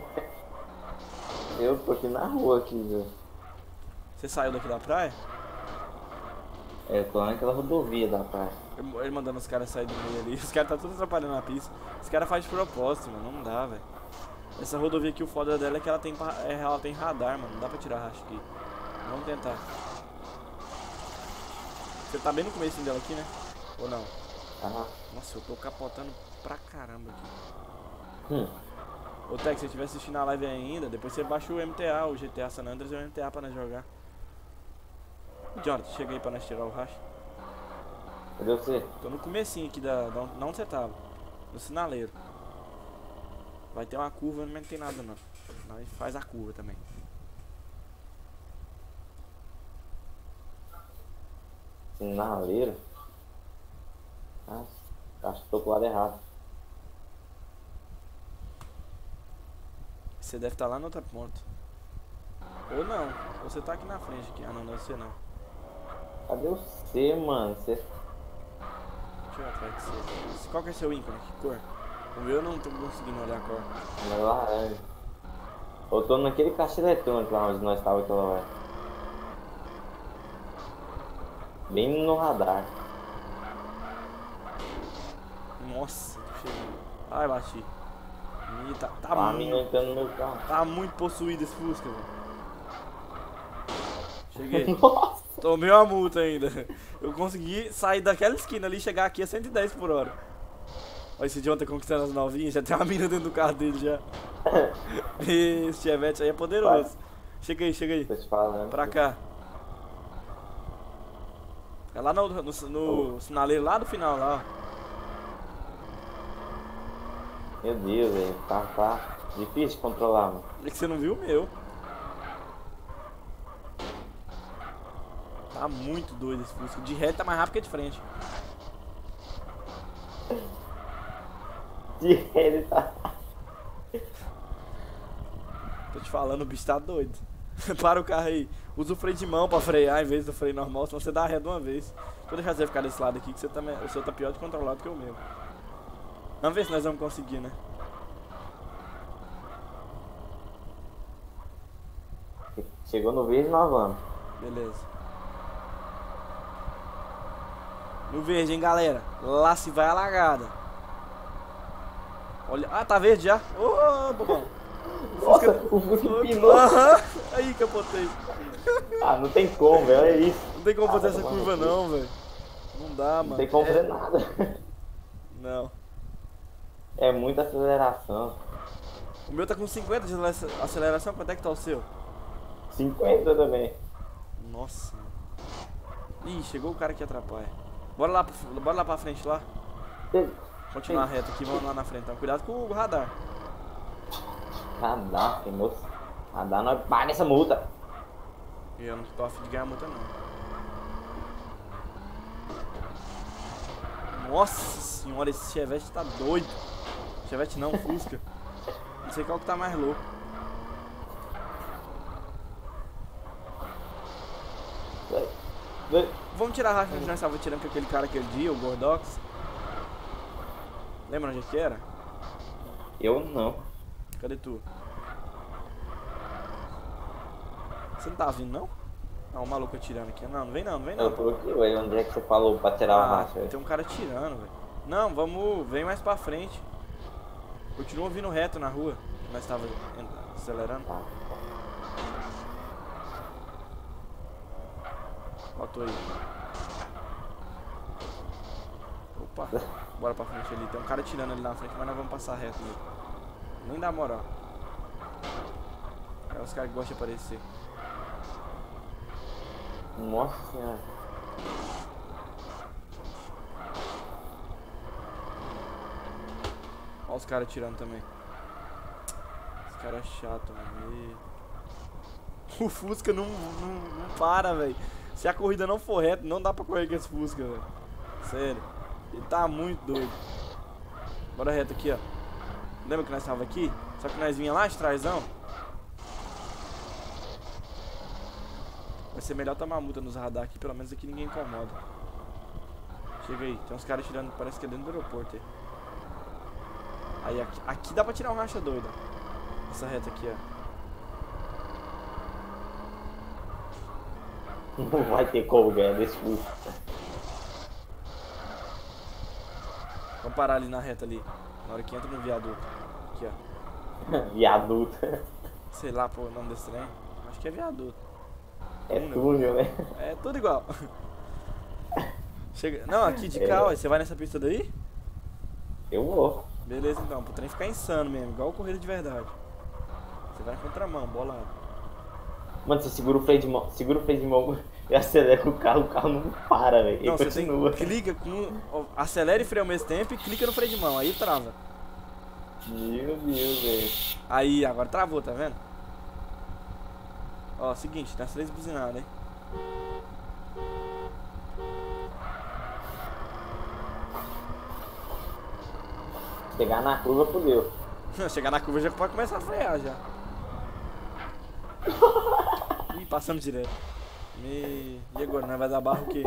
B: Eu tô aqui na rua aqui, viu?
A: Você saiu daqui da praia?
B: É, eu tô naquela rodovia da praia.
A: Ele mandando os caras sair do meio ali. Os caras tá tudo atrapalhando a pista. Os caras fazem de propósito, mano. Não dá, velho. Essa rodovia aqui, o foda dela é que ela tem radar, mano. Não dá pra tirar racha aqui. Vamos tentar. Você tá bem no começo dela aqui, né? Ou não?
B: Ah.
A: Nossa, eu tô capotando pra caramba aqui.
B: Hum.
A: Ô, Tec, se você estiver assistindo a live ainda, depois você baixa o MTA, o GTA San Andreas e o MTA pra nós jogar. Jonathan, chega aí pra nós tirar o racha.
B: Cadê você?
A: Tô no comecinho aqui da onde você tava. No sinaleiro. Vai ter uma curva, mas não tem nada não. Nós faz a curva também.
B: Sinaleiro? Ah, acho que tô pro lado errado.
A: Você deve estar lá na outra ponta. Ou não. Ou você tá aqui na frente aqui. Ah não, não é você não.
B: Cadê você, mano? Você...
A: Deixa eu ir atrás de você. Qual que é seu ícone? Que cor? O meu eu não tô conseguindo olhar a cor.
B: é laranja. Eu tô naquele caixa eletrônico lá onde nós estávamos aquela hora. Bem no radar.
A: Nossa, tô chegando. Ai, bati. Ih, tá
B: A menina entrando no meu carro.
A: Tá muito possuído esse Fusca, velho. Cheguei.
B: Nossa!
A: Tomei uma multa ainda. Eu consegui sair daquela esquina ali e chegar aqui a 110 por hora. Olha esse idiota conquistando as novinhas, já tem uma mina dentro do carro dele já. Esse Chevette aí é poderoso. Chega aí, chega aí.
B: Tô te falando.
A: Pra cá. É lá no sinaleiro lá do final lá, ó.
B: Meu Deus, velho. Tá difícil de controlar, mano.
A: É que você não viu o meu. Tá muito doido esse Fusca. De reto tá mais rápido que de frente.
B: De ele tá.
A: Tô te falando, o bicho tá doido. Para o carro aí. Usa o freio de mão pra frear em vez do freio normal, senão você dá a ré de uma vez. Vou deixar você ficar desse lado aqui, que você também, o seu tá pior de controlar do que o meu. Vamos ver se nós vamos conseguir, né?
B: Chegou no verde, nós vamos.
A: Beleza. No verde, hein, galera. Lá se vai a lagada. Olha. Ah, tá verde já. Ô, bobão.
B: Nossa, o Fusca empinou.
A: Aham. Aí, capotei.
B: Ah, não tem como, velho. É isso.
A: Não tem como fazer essa
B: tá
A: curva, não, velho. Não dá, mano.
B: Não tem como fazer nada.
A: Não.
B: É muita aceleração.
A: O meu tá com 50 de aceleração. Quanto é que tá o seu?
B: 50 também.
A: Nossa. Ih, chegou o cara que atrapalha. Bora lá pra frente lá. Continuar reto aqui, vamos lá na frente. Então. Cuidado com o radar.
B: Radar, tem moço. Radar, nós paga essa multa.
A: Eu não tô afim de ganhar multa, não. Nossa senhora, esse Chevette tá doido. Chevette não, Fusca. Não sei qual que tá mais louco. Vamos tirar a racha que nós estávamos tirando com aquele cara aquele dia, o Gordox. Lembra onde que era?
B: Eu não.
A: Cadê tu? Você não tá vindo, não? Ah, o maluco atirando aqui. Não, não vem não, não vem não.
B: Eu tô aqui, velho. Onde é que você falou pra tirar o racha, velho?
A: Tem um cara atirando, velho. Não, vamos... Vem mais pra frente. Continua vindo reto na rua. Nós tava acelerando.
B: Tá.
A: Faltou aí. Opa. Bora pra frente ali. Tem um cara atirando ali na frente, mas nós vamos passar reto ali. Nem dá moral. É os caras que gostam de aparecer.
B: Nossa senhora.
A: Olha os caras atirando também. Esse cara é chato, mano. O Fusca não para, velho. Se a corrida não for reta, não dá pra correr com esse Fusca, velho. Sério. Ele tá muito doido. Bora reto aqui, ó. Lembra que nós tava aqui? Só que nós vinha lá de trásão. Vai ser melhor tomar multa nos radar aqui, pelo menos aqui ninguém incomoda. Chega aí, tem uns caras tirando, parece que é dentro do aeroporto aí. Aí aqui dá pra tirar um racha doido, ó. Essa reta aqui, ó.
B: Não vai ter como ganhar desse Fusca.
A: Vamos parar ali na reta ali. Na hora que entra no viaduto. Aqui, ó.
B: Viaduto.
A: Sei lá, pô, o nome desse trem. Acho que é viaduto.
B: É túnel, né?
A: É tudo igual. Chega. Não, aqui de cá, ó. Você vai nessa pista daí?
B: Eu vou.
A: Beleza, então. Pro trem ficar insano mesmo. Igual corrida de verdade. Você vai na contramão, bolado.
B: Mano, você segura o freio de mão e acelera o carro não para, velho.
A: Não,
B: Ele
A: você
B: continua.
A: clica com... Acelera e freia ao mesmo tempo e clica no freio de mão. Aí trava.
B: Meu Deus, velho.
A: Aí, agora travou, tá vendo? Ó, seguinte, tem as 3 buzinadas, hein?
B: Chegar na curva, fodeu.
A: Chegar na curva já pode começar a frear já. Ih, passamos direto. E agora, nós vai dar barra o quê?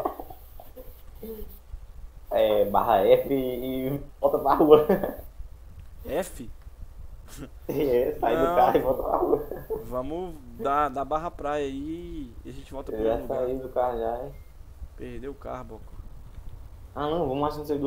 B: É, barra F e volta pra rua.
A: F?
B: É, sai do carro e volta pra rua.
A: Vamos dar barra praia aí e a gente volta pro
B: Eu já
A: lugar.
B: saí do carro já, hein?
A: Perdeu o carro, Boco.
B: Ah não, vamos achar no servidor só de corrida, é mais fácil.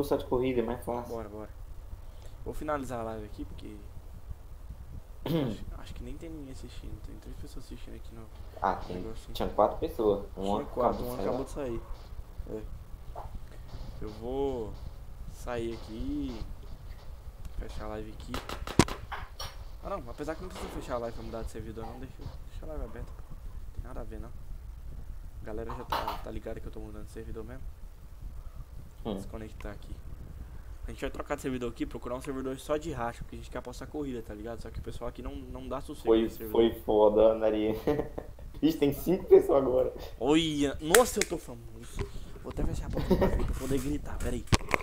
A: Bora. Vou finalizar a live aqui porque... Acho que nem tem ninguém assistindo. Tem 3 pessoas assistindo aqui no
B: Ah,
A: negocinho.
B: tinha 4 pessoas.
A: Tinha
B: Uma
A: 4,
B: acabou de
A: uma
B: sair.
A: acabou de sair. É. Eu vou sair aqui, fechar a live aqui. Ah não, apesar que não precisa fechar a live pra mudar de servidor não, deixa a live aberta. Não tem nada a ver não. A galera já tá ligada que eu tô mudando de servidor mesmo. Vou desconectar aqui. A gente vai trocar de servidor aqui, procurar um servidor só de racha, porque a gente quer apostar corrida, tá ligado? Só que o pessoal aqui não dá sossego nesse servidor.
B: Foi foda, Anari. Ixi, tem 5 pessoas agora.
A: Olha, nossa, eu tô famoso. Vou até fechar a porta do bagulho pra poder gritar, peraí.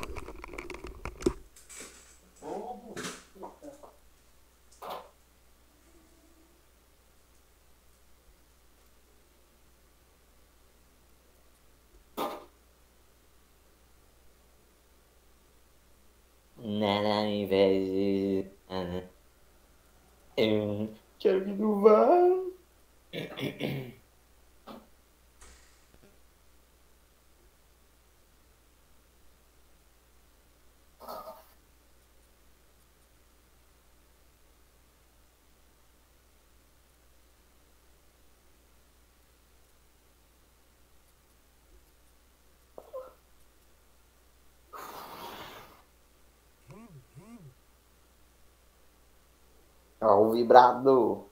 B: Nada ao invés de. Eu quero ir no VAR. Ó, o vibrador.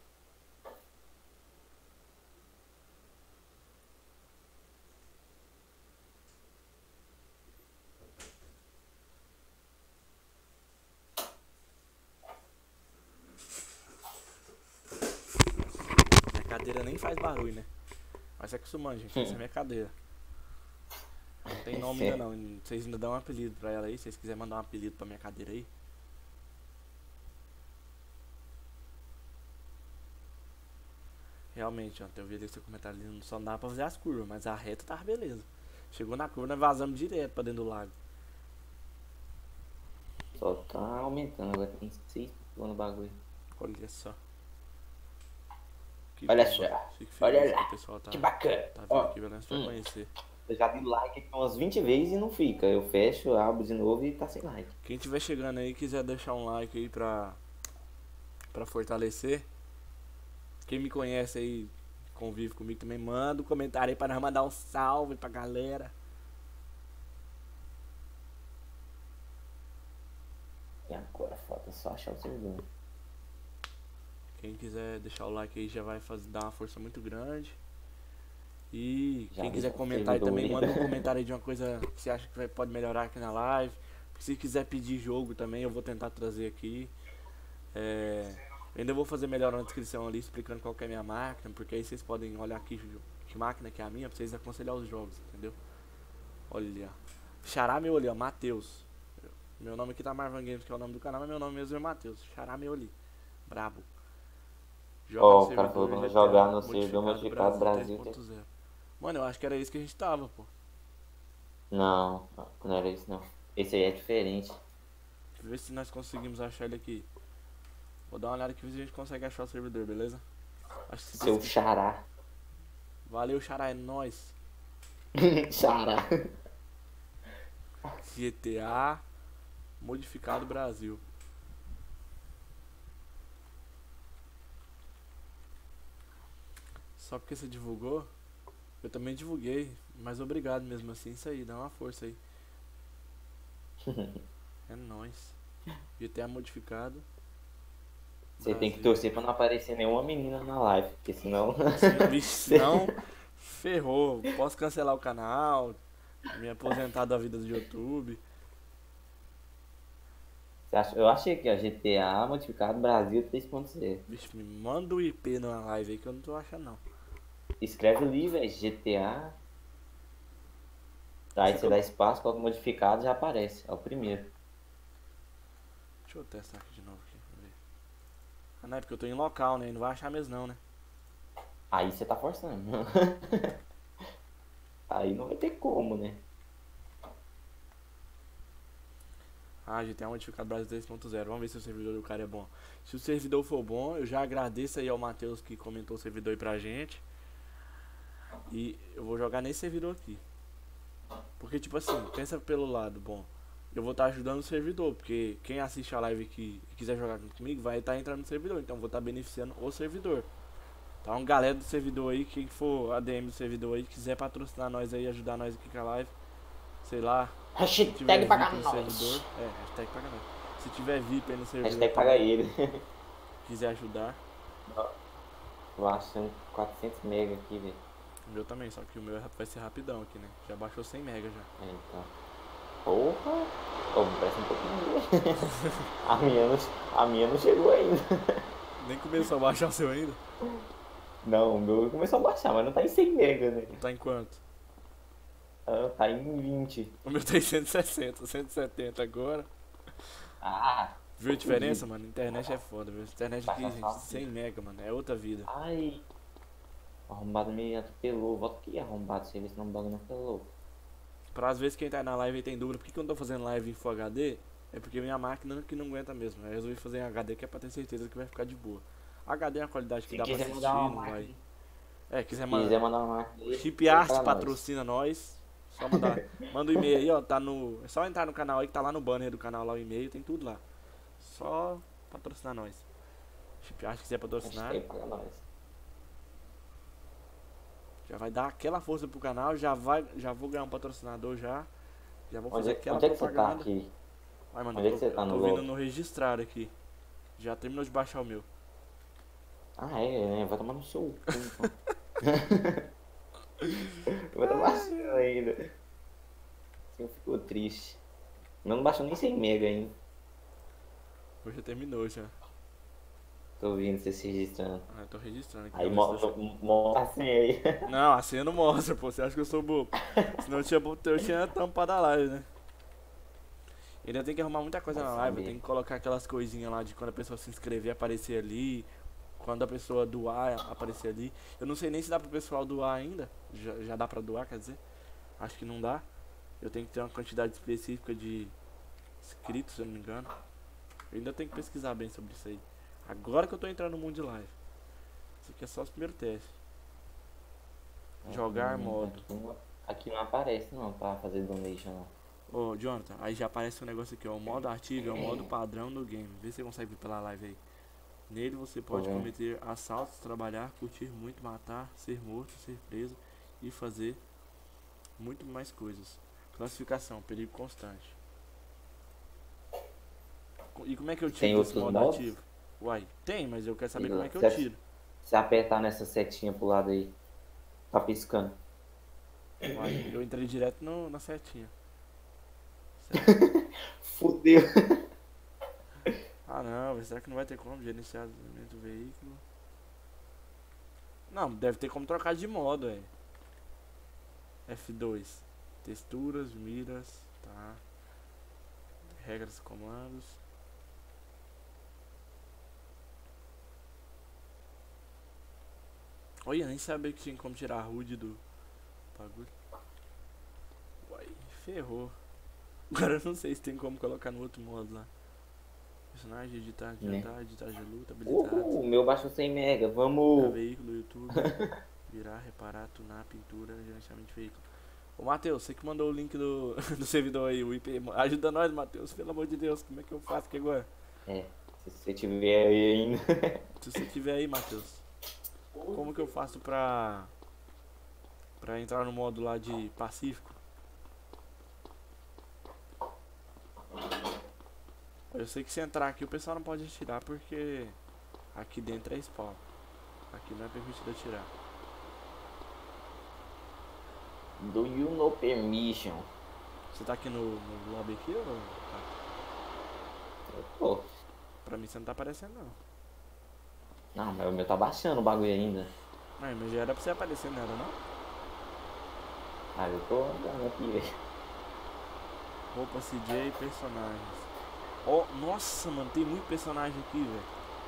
A: Minha cadeira nem faz barulho, né? Mas se acostumando, gente. Essa é a minha cadeira. Não tem nome ainda não. Vocês ainda dão um apelido pra ela aí. Se vocês quiserem mandar um apelido pra minha cadeira aí. Realmente, ó, eu vi ali seu comentário ali, só não dá pra fazer as curvas, mas a reta tava beleza. Chegou na curva, nós vazamos direto pra dentro do lago.
B: Só tá aumentando, agora tem 6 pessoas no bagulho.
A: Olha só. Que
B: Olha
A: pessoal,
B: só.
A: fico
B: Olha
A: feliz
B: lá.
A: que o pessoal tá
B: Que bacana.
A: vendo
B: Ó,
A: aqui, beleza? Pra conhecer.
B: eu já dei like aqui umas 20 vezes e não fica. Eu fecho, abro de novo e tá sem like.
A: Quem tiver chegando aí quiser deixar um like aí pra fortalecer. Quem me conhece aí, convive comigo também, manda um comentário aí pra nós mandar um salve pra galera.
B: E agora falta só achar o servidor.
A: Quem quiser deixar o like aí já vai dar uma força muito grande. E
B: Já
A: quem
B: vi
A: quiser
B: com
A: comentar aí
B: servidor
A: também,
B: aí.
A: manda um comentário aí de uma coisa que você acha que pode melhorar aqui na live. Se quiser pedir jogo também, eu vou tentar trazer aqui. Ainda vou fazer melhor na descrição ali, explicando qual que é a minha máquina, porque aí vocês podem olhar aqui que máquina que é a minha, pra vocês aconselhar os jogos, entendeu? Olha ali, ó. Xará meu ali, ó, Matheus. Meu nome aqui tá Marvan Games, que é o nome do canal, mas meu nome mesmo é Matheus. Xará meu ali. Brabo. Joga
B: Ó,
A: no
B: o cara
A: servidor
B: falou que vai
A: GTA
B: jogar no servidor modificado Brasil.
A: 3.0. Mano, eu acho que era isso que a gente tava, pô.
B: Não, não era isso não. Esse aí é diferente.
A: Deixa eu ver se nós conseguimos achar ele aqui. Vou dar uma olhada aqui se a gente consegue achar o servidor, beleza? Acho que
B: Seu xará.
A: Valeu, Xará, é nóis.
B: Xará.
A: GTA Modificado Brasil. Só porque você divulgou, eu também divulguei. Mas obrigado mesmo assim, isso aí, dá uma força aí. É nóis. GTA Modificado.
B: Você tem que
A: Brasil.
B: torcer pra não aparecer nenhuma menina na live, porque senão.
A: Senão, ferrou. Posso cancelar o canal, me aposentar da vida do YouTube.
B: Eu achei que a GTA modificado Brasil 3.0.
A: Vixe, me manda o IP na live aí que eu não tô achando não.
B: Escreve ali, velho, GTA. Aí você dá espaço, coloca modificado já aparece. É o primeiro.
A: Deixa eu testar aqui de novo aqui, pra ver. Ah, não é porque eu tô em local, né? Não vai achar mesmo não, né?
B: Aí você tá forçando. Aí não vai ter como, né?
A: Ah, GTA Modificado Brasil 3.0. Vamos ver se o servidor do cara é bom. Se o servidor for bom, eu já agradeço aí ao Matheus que comentou o servidor aí pra gente. E eu vou jogar nesse servidor aqui. Porque, tipo assim, pensa pelo lado bom. eu vou estar ajudando o servidor, porque quem assiste a live aqui e quiser jogar comigo vai estar entrando no servidor, então eu vou estar beneficiando o servidor. Então galera do servidor aí, quem for ADM do servidor aí, quiser patrocinar nós aí, ajudar nós aqui com a live, sei lá, se tiver
B: Hashtag paga
A: VIP no servidor,
B: nós.
A: hashtag paga nós. Se tiver VIP aí no servidor
B: Hashtag paga
A: também,
B: ele.
A: quiser ajudar,
B: Tô achando 400 mega aqui, velho.
A: o meu também, só que o meu vai ser rapidão aqui, né? Já baixou 100 mega já.
B: É, então. Porra! Ô, me parece um pouquinho. A minha não chegou ainda.
A: Nem começou a baixar o seu ainda?
B: Não, o meu começou a baixar, mas não tá em 100 mega, né?
A: Tá em quanto?
B: Ah, tá em 20.
A: O meu tá em 160, 170 agora.
B: Ah!
A: Viu a diferença, mano? A internet é foda, viu? A internet aqui,
B: Baixa
A: gente,
B: só.
A: 100 mega, mano, é outra vida.
B: Ai! O arrombado me atropelou. Volta aqui, arrombado, se ele senão o bagulho não atropelou.
A: Pra às vezes quem tá aí na live e tem dúvida, por que eu não tô fazendo live em Full HD? É porque minha máquina que não aguenta mesmo. Aí eu resolvi fazer em HD que é pra ter certeza que vai ficar de boa. HD é uma qualidade que
B: Se
A: dá pra
B: quiser
A: assistir,
B: mandar uma
A: não vai.
B: máquina.
A: Quiser
B: Se quiser mandar uma
A: O
B: máquina.
A: Chip Art patrocina nós. Só mandar. Manda o e-mail aí, ó. Tá no. É só entrar no canal aí que tá lá no banner do canal lá o e-mail, tem tudo lá. Só patrocinar nós. Chip Art quiser patrocinar,
B: Hashtag paga nós.
A: já vai dar aquela força pro canal, já vou ganhar um patrocinador já. Já vou fazer
B: Onde
A: aquela
B: é que você tá
A: propaganda.
B: aqui?
A: Ai, mano,
B: Onde é
A: eu
B: que você tá no
A: tô vindo
B: logo?
A: no registrar aqui. Já terminou de baixar o meu.
B: Ah, né? Vai tomar no seu cu, então. Vai tomar baixando ainda. Assim eu fico triste. Não baixou nem 100 mega ainda.
A: Hoje já terminou já.
B: Tô vendo você se registrando.
A: Ah, eu tô registrando aqui.
B: Aí
A: ó,
B: mostra assim aí.
A: Não, a senha não mostra, pô. Você acha que eu sou bobo? Senão eu tinha tampado a live, né? Ainda tem que arrumar muita coisa
B: Vai
A: na live.
B: saber.
A: Tem que colocar aquelas coisinhas lá de quando a pessoa se inscrever aparecer ali. Quando a pessoa doar aparecer ali. Eu não sei nem se dá pro pessoal doar ainda. Já dá pra doar, quer dizer? Acho que não dá. Eu tenho que ter uma quantidade específica de inscritos, se eu não me engano. Eu ainda tenho que pesquisar bem sobre isso aí. Agora que eu tô entrando no mundo de live. Isso aqui é só os primeiros testes. Jogar modo.
B: Aqui não aparece não pra fazer donation não.
A: Ô, Jonathan, aí já aparece um negócio aqui, ó. O modo ativo é o modo padrão do game. Vê se você consegue ver pela live aí. Nele você pode
B: vendo.
A: cometer assaltos, trabalhar, curtir muito, matar, ser morto, ser preso e fazer muito mais coisas. Classificação, perigo constante. E como é que eu
B: Tem
A: tiro esse
B: outros
A: modo
B: modos?
A: ativo? Uai, tem, mas eu quero saber
B: E
A: como é que eu
B: você-
A: tiro.
B: Se apertar nessa setinha pro lado aí, tá piscando.
A: Uai, eu entrei direto na setinha.
B: Fudeu.
A: Ah não, será que não vai ter como gerenciar do veículo? Não, deve ter como trocar de modo, velho. F2. Texturas, miras, tá. Regras, comandos. Olha, nem sabia que tinha como tirar a HUD do bagulho. Uai, ferrou. Agora eu não sei se tem como colocar no outro modo lá. Personagem, editar, editar de luta, habilidades.
B: O meu baixou 100 mega,
A: Virar
B: vamos.
A: veículo, YouTube. Virar, reparar, tunar, pintura, gerenciamento de veículo. Ô Matheus, você que mandou o link do, do servidor aí, o IP. Ajuda nós, Matheus, pelo amor de Deus. Como é que eu faço aqui agora?
B: É, se você tiver aí ainda.
A: Se você tiver aí, Matheus. Como que eu faço pra entrar no modo lá de pacífico? Eu sei que se entrar aqui o pessoal não pode atirar porque aqui dentro é spawn. Aqui não é permitido atirar.
B: Do you know permission?
A: Você tá aqui no lobby aqui ou tá?
B: Eu tô.
A: Pra mim você não tá aparecendo não.
B: Não, mas o meu tá baixando o bagulho ainda.
A: Não, mas já era pra você aparecer, não era não?
B: Ah, eu tô andando aqui, velho.
A: Roupa CJ e personagens. Oh, nossa, mano, tem muito personagem aqui, velho.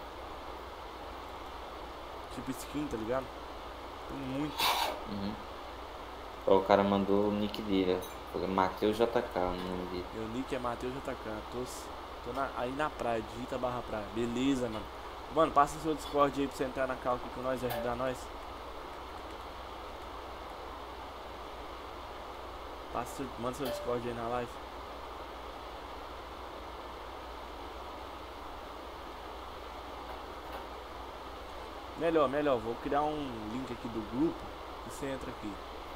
A: Tipo skin, tá ligado? Tem muito.
B: Uhum. Ó, o cara mandou o nick dele, ó. Foi Matheus JK o nome dele.
A: Meu nick é Matheus JK. Tô aí na praia, digita barra praia. Beleza, mano. Mano, passa o seu Discord aí pra você entrar na cal aqui com nós e ajudar nós. Manda seu Discord aí na live. Melhor, melhor. Vou criar um link aqui do grupo e você entra aqui.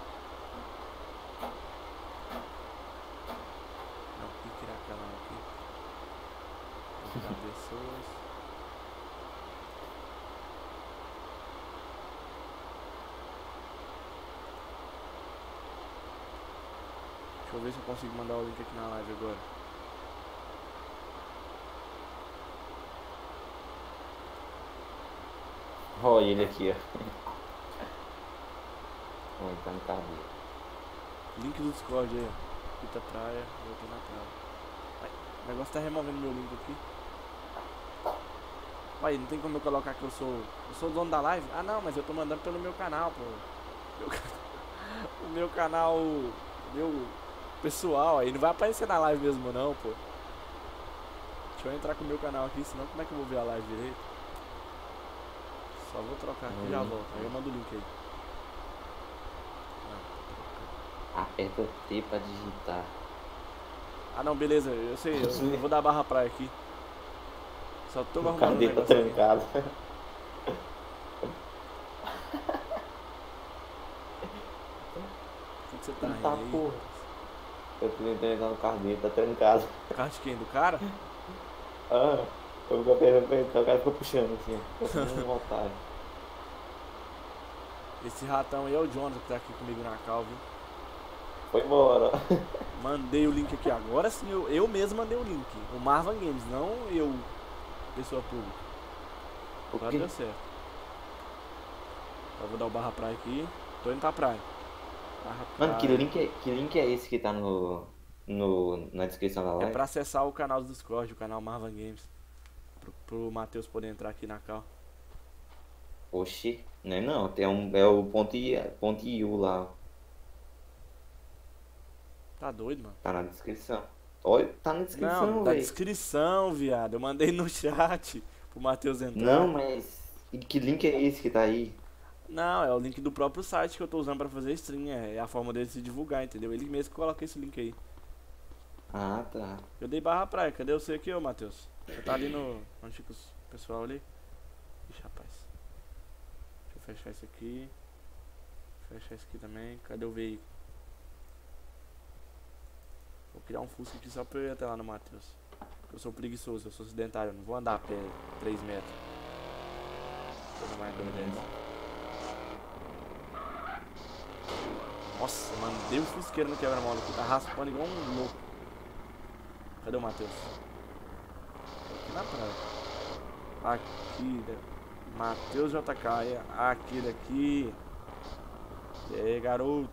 A: Não, aqui criar canal aqui. Convidar pessoas. Deixa eu ver se eu consigo mandar o link aqui na live agora.
B: Olha ele aqui, ó. Olha, tá no carro.
A: Link do Discord aí, ó. Pita praia, voltei na praia. Ai, o negócio tá removendo meu link aqui. Uai, não tem como eu colocar que eu sou o dono da live? Ah não, mas eu tô mandando pelo meu canal, pô. O meu canal, meu pessoal, aí não vai aparecer na live mesmo não, pô. Deixa eu entrar com o meu canal aqui, senão como é que eu vou ver a live direito? Só vou trocar aqui e já volto. Aí eu mando o link aí.
B: Aperta T pra digitar.
A: Ah não, beleza, eu sei, eu vou dar barra praia aqui. Só tô arrumando o
B: Cadê? Tá
A: negócio aqui.
B: trancado.
A: O que você tá rindo
B: Tá,
A: aí?
B: porra. Eu tô tentando entrar no carro dele, tá trancado.
A: O carro de quem? Do cara?
B: Ah, eu fico apertando pra entrar, o cara fica puxando assim, ó. Fica um otário.
A: Esse ratão aí é o Jonathan que tá aqui comigo na cal, viu?
B: Foi embora.
A: Mandei o link aqui agora sim, eu mesmo mandei o link. O Marvan Games, não eu, pessoa pública.
B: O
A: Agora
B: quê?
A: deu certo. Eu vou dar o barra praia aqui. Tô indo pra praia. Barra
B: Mano,
A: praia.
B: que link é esse que tá na descrição da
A: É
B: live?
A: pra acessar o canal do Discord, o canal Marvan Games. Pro Matheus poder entrar aqui na cal.
B: Oxi, não é não, é o ponto .iu lá, ó.
A: Tá doido, mano?
B: Tá na descrição. Olha, tá na
A: Não,
B: descrição,
A: da
B: velho.
A: descrição, viado. Eu mandei no chat pro Matheus
B: Não,
A: entrar.
B: mas e que link é esse que tá aí?
A: Não, é o link do próprio site que eu tô usando pra fazer stream. É a forma dele se divulgar, entendeu? Ele mesmo que coloca esse link aí.
B: Ah, tá.
A: Eu dei barra praia. Cadê você aqui, ô Matheus? Você tá ali no... Onde fica o pessoal ali? Ixi, rapaz. Deixa eu fechar isso aqui. Fechar isso aqui também. Cadê o veículo? Vou criar um Fusca aqui só pra eu ir até lá no Matheus. Eu sou preguiçoso, eu sou sedentário. Eu não vou andar a pé 3 metros. Coisa mais doida é essa. Nossa, mandei o fusqueiro no quebra-mola aqui. Tá raspando igual um louco. Cadê o Matheus? Tô aqui na praia. Aqui, Matheus JK. Aqui daqui. E aí, garoto?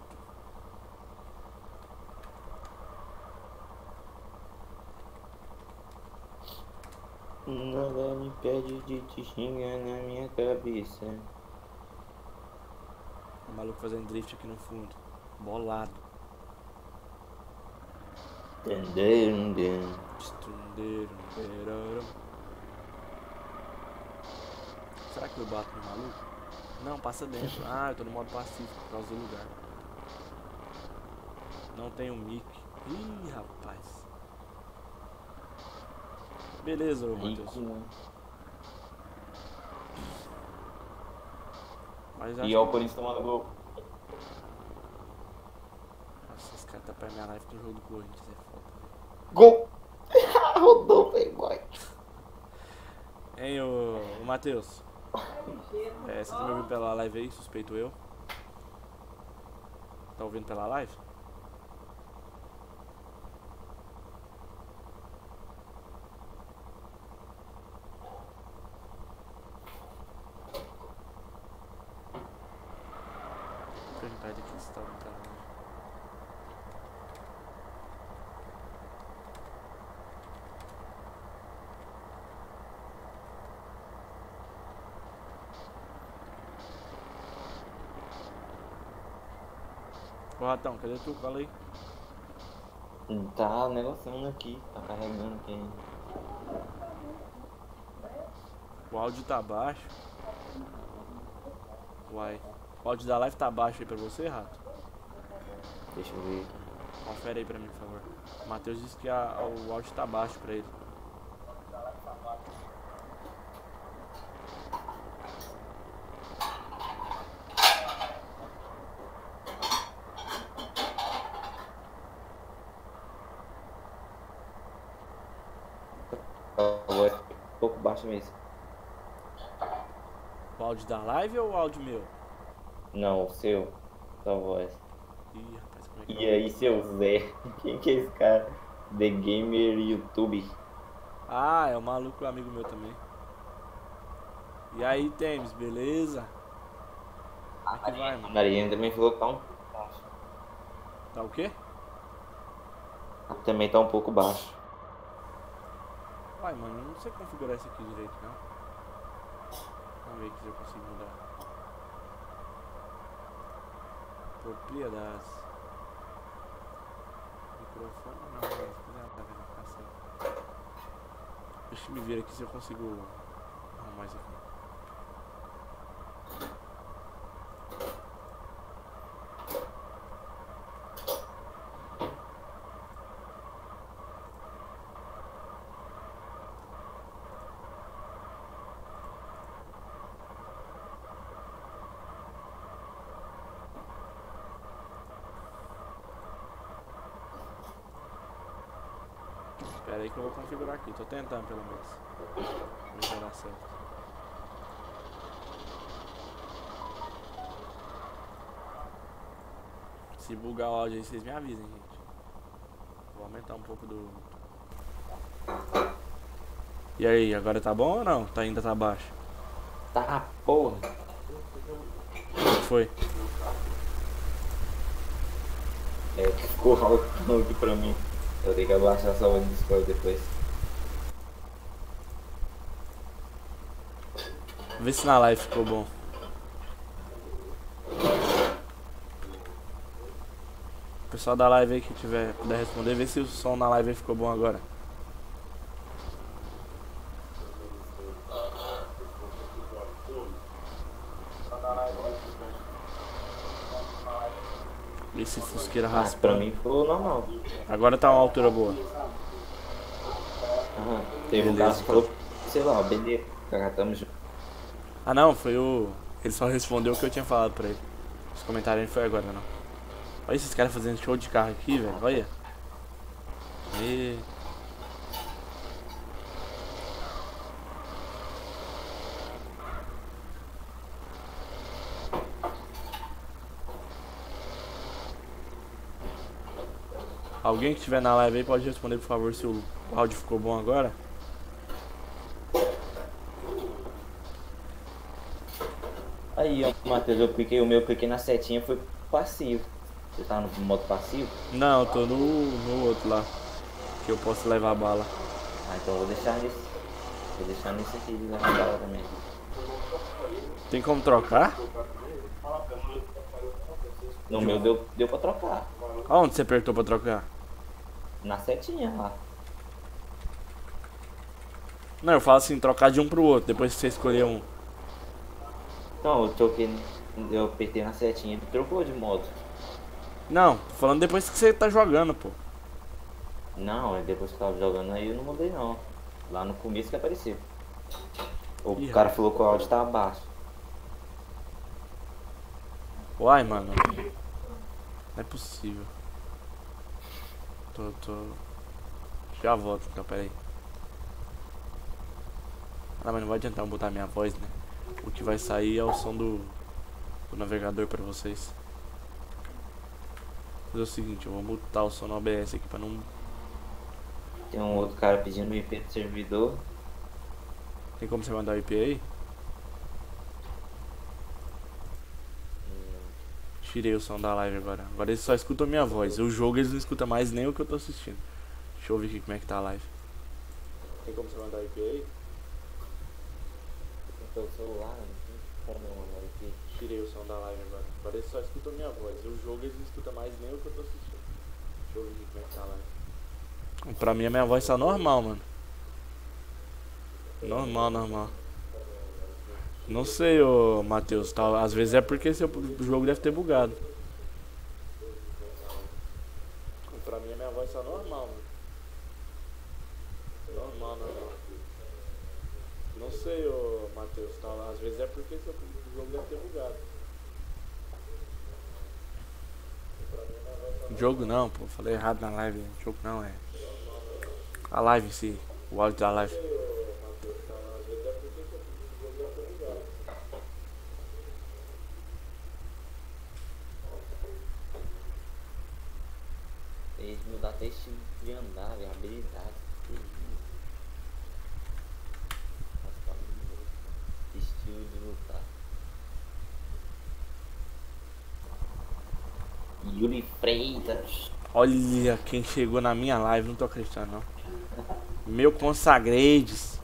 B: Nada me impede de te xingar na minha cabeça.
A: O maluco fazendo drift aqui no fundo. Bolado. Será que eu bato no maluco? Não, passa dentro. Ah, eu tô no modo pacífico por causa do lugar. Não tem um mic. Ih, rapaz. Beleza, ô Matheus. Mas acho
B: E ó, o
A: que...
B: Corinthians tomando gol.
A: Nossa, esse cara tá pra minha live com o jogo do Corinthians. É foda, velho.
B: Gol! Rodou, playboy.
A: Hein, ô Matheus. Você tá me ouvindo pela live aí? Suspeito eu. Tá ouvindo pela live? Vou perguntar ele aqui se tá ouvindo pela live. Ô Ratão, cadê tu? Fala aí.
B: Tá negociando aqui, tá carregando aqui ainda.
A: O áudio tá baixo. Uai. O áudio da live tá baixo aí pra você, Rato?
B: Deixa eu ver aqui.
A: Confere aí pra mim, por favor. O Matheus disse que o áudio tá baixo pra ele.
B: baixo mesmo.
A: O áudio da live ou o áudio meu?
B: Não, o seu. Sua voz.
A: Ih, rapaz, como é que
B: E
A: é?
B: aí, seu Zé? Quem que é esse cara? The Gamer YouTube.
A: Ah, é o maluco amigo meu também. E aí, Temes, beleza? Como é que vai,
B: A
A: mano?
B: Mariana também falou que tá um pouco baixo.
A: Tá o quê?
B: Também tá um pouco baixo.
A: Uai, mano, eu não sei configurar isso aqui direito, não. Vamos ver aqui se eu consigo mudar. Propriedades. Microfone, não, mas tá vendo? Tá certo. Deixa eu me ver aqui se eu consigo arrumar isso aqui. Espera aí que eu vou configurar aqui, tô tentando pelo menos. Ver se vai dar certo. Se bugar o áudio aí, vocês me avisem, gente. Vou aumentar um pouco do... E aí, agora tá bom ou não? Ainda tá baixo?
B: Tá, porra.
A: O que foi?
B: É, ficou alto aqui pra mim. Eu tenho que abaixar só o Discord depois.
A: Vê se na live ficou bom. O pessoal da live aí que puder responder, vê se o som na live aí ficou bom agora. Esse fusqueira
B: Pra
A: raspando.
B: mim ficou normal.
A: Agora tá uma altura boa.
B: Aham. Teve um
A: Beleza,
B: cara que falou, sei lá, beleza, cara, tamo junto.
A: Ah não, foi o... Ele só respondeu o que eu tinha falado pra ele. Os comentários não foi agora não. Olha esses caras fazendo show de carro aqui, velho. Olha. E... Alguém que estiver na live aí pode responder, por favor, se o áudio ficou bom agora.
B: Aí, ó, Matheus, o meu cliquei na setinha, foi passivo. Você tá no modo passivo?
A: Não, eu tô no outro lá. Que eu posso levar a bala.
B: Ah, então eu vou deixar nesse. Vou deixar nesse aqui de levar bala também.
A: Tem como trocar?
B: No meu deu pra trocar.
A: Aonde você apertou pra trocar?
B: Na setinha lá.
A: Não, eu falo assim, trocar de um pro outro, depois que você escolher um.
B: Então, eu apertei na setinha e trocou de modo.
A: Não, tô falando depois que você tá jogando, pô.
B: Não, depois que eu tava jogando aí eu não mudei não. Lá no começo que apareceu. O
A: Ih,
B: cara falou que o áudio tava baixo.
A: Uai, mano. Não é possível. Tô... Já volto, então, pera aí. Ah, mas não vai adiantar eu botar minha voz, né? O que vai sair é o som do navegador pra vocês. Vou fazer o seguinte, eu vou mutar o som no OBS aqui pra não...
B: Tem um outro cara pedindo o IP do servidor.
A: Tem como você mandar o IP aí? Tirei o som da live agora. Agora eles só escutam a minha voz. O jogo eles não escutam mais nem o que eu tô assistindo. Deixa eu ver aqui como é que tá a live. Tem como você mandar o IP aí?
B: Tem o celular, não tem como mandar o IP.
A: Tirei o som da live agora. Agora eles só escutam a minha voz. O jogo eles não escutam mais nem o que eu tô assistindo. Deixa eu ver aqui como é que tá a live. Pra mim a minha voz tá normal, mano. Normal. Não sei, ô Matheus, tá, às vezes é porque o jogo deve ter bugado. Pra mim a minha voz tá normal, mano. Normal. Não sei, ô Matheus, tá, às vezes é porque o jogo deve ter bugado. Jogo não, pô, falei errado na live. Jogo não, é a live em si, o áudio da live.
B: Eles mudaram até estilo de andar, velho, habilidades. Que isso. Nossa, tá muito louco, mano. Estilo de lutar. Yuri Freitas.
A: Olha quem chegou na minha live, não tô acreditando não. Meu consagrades.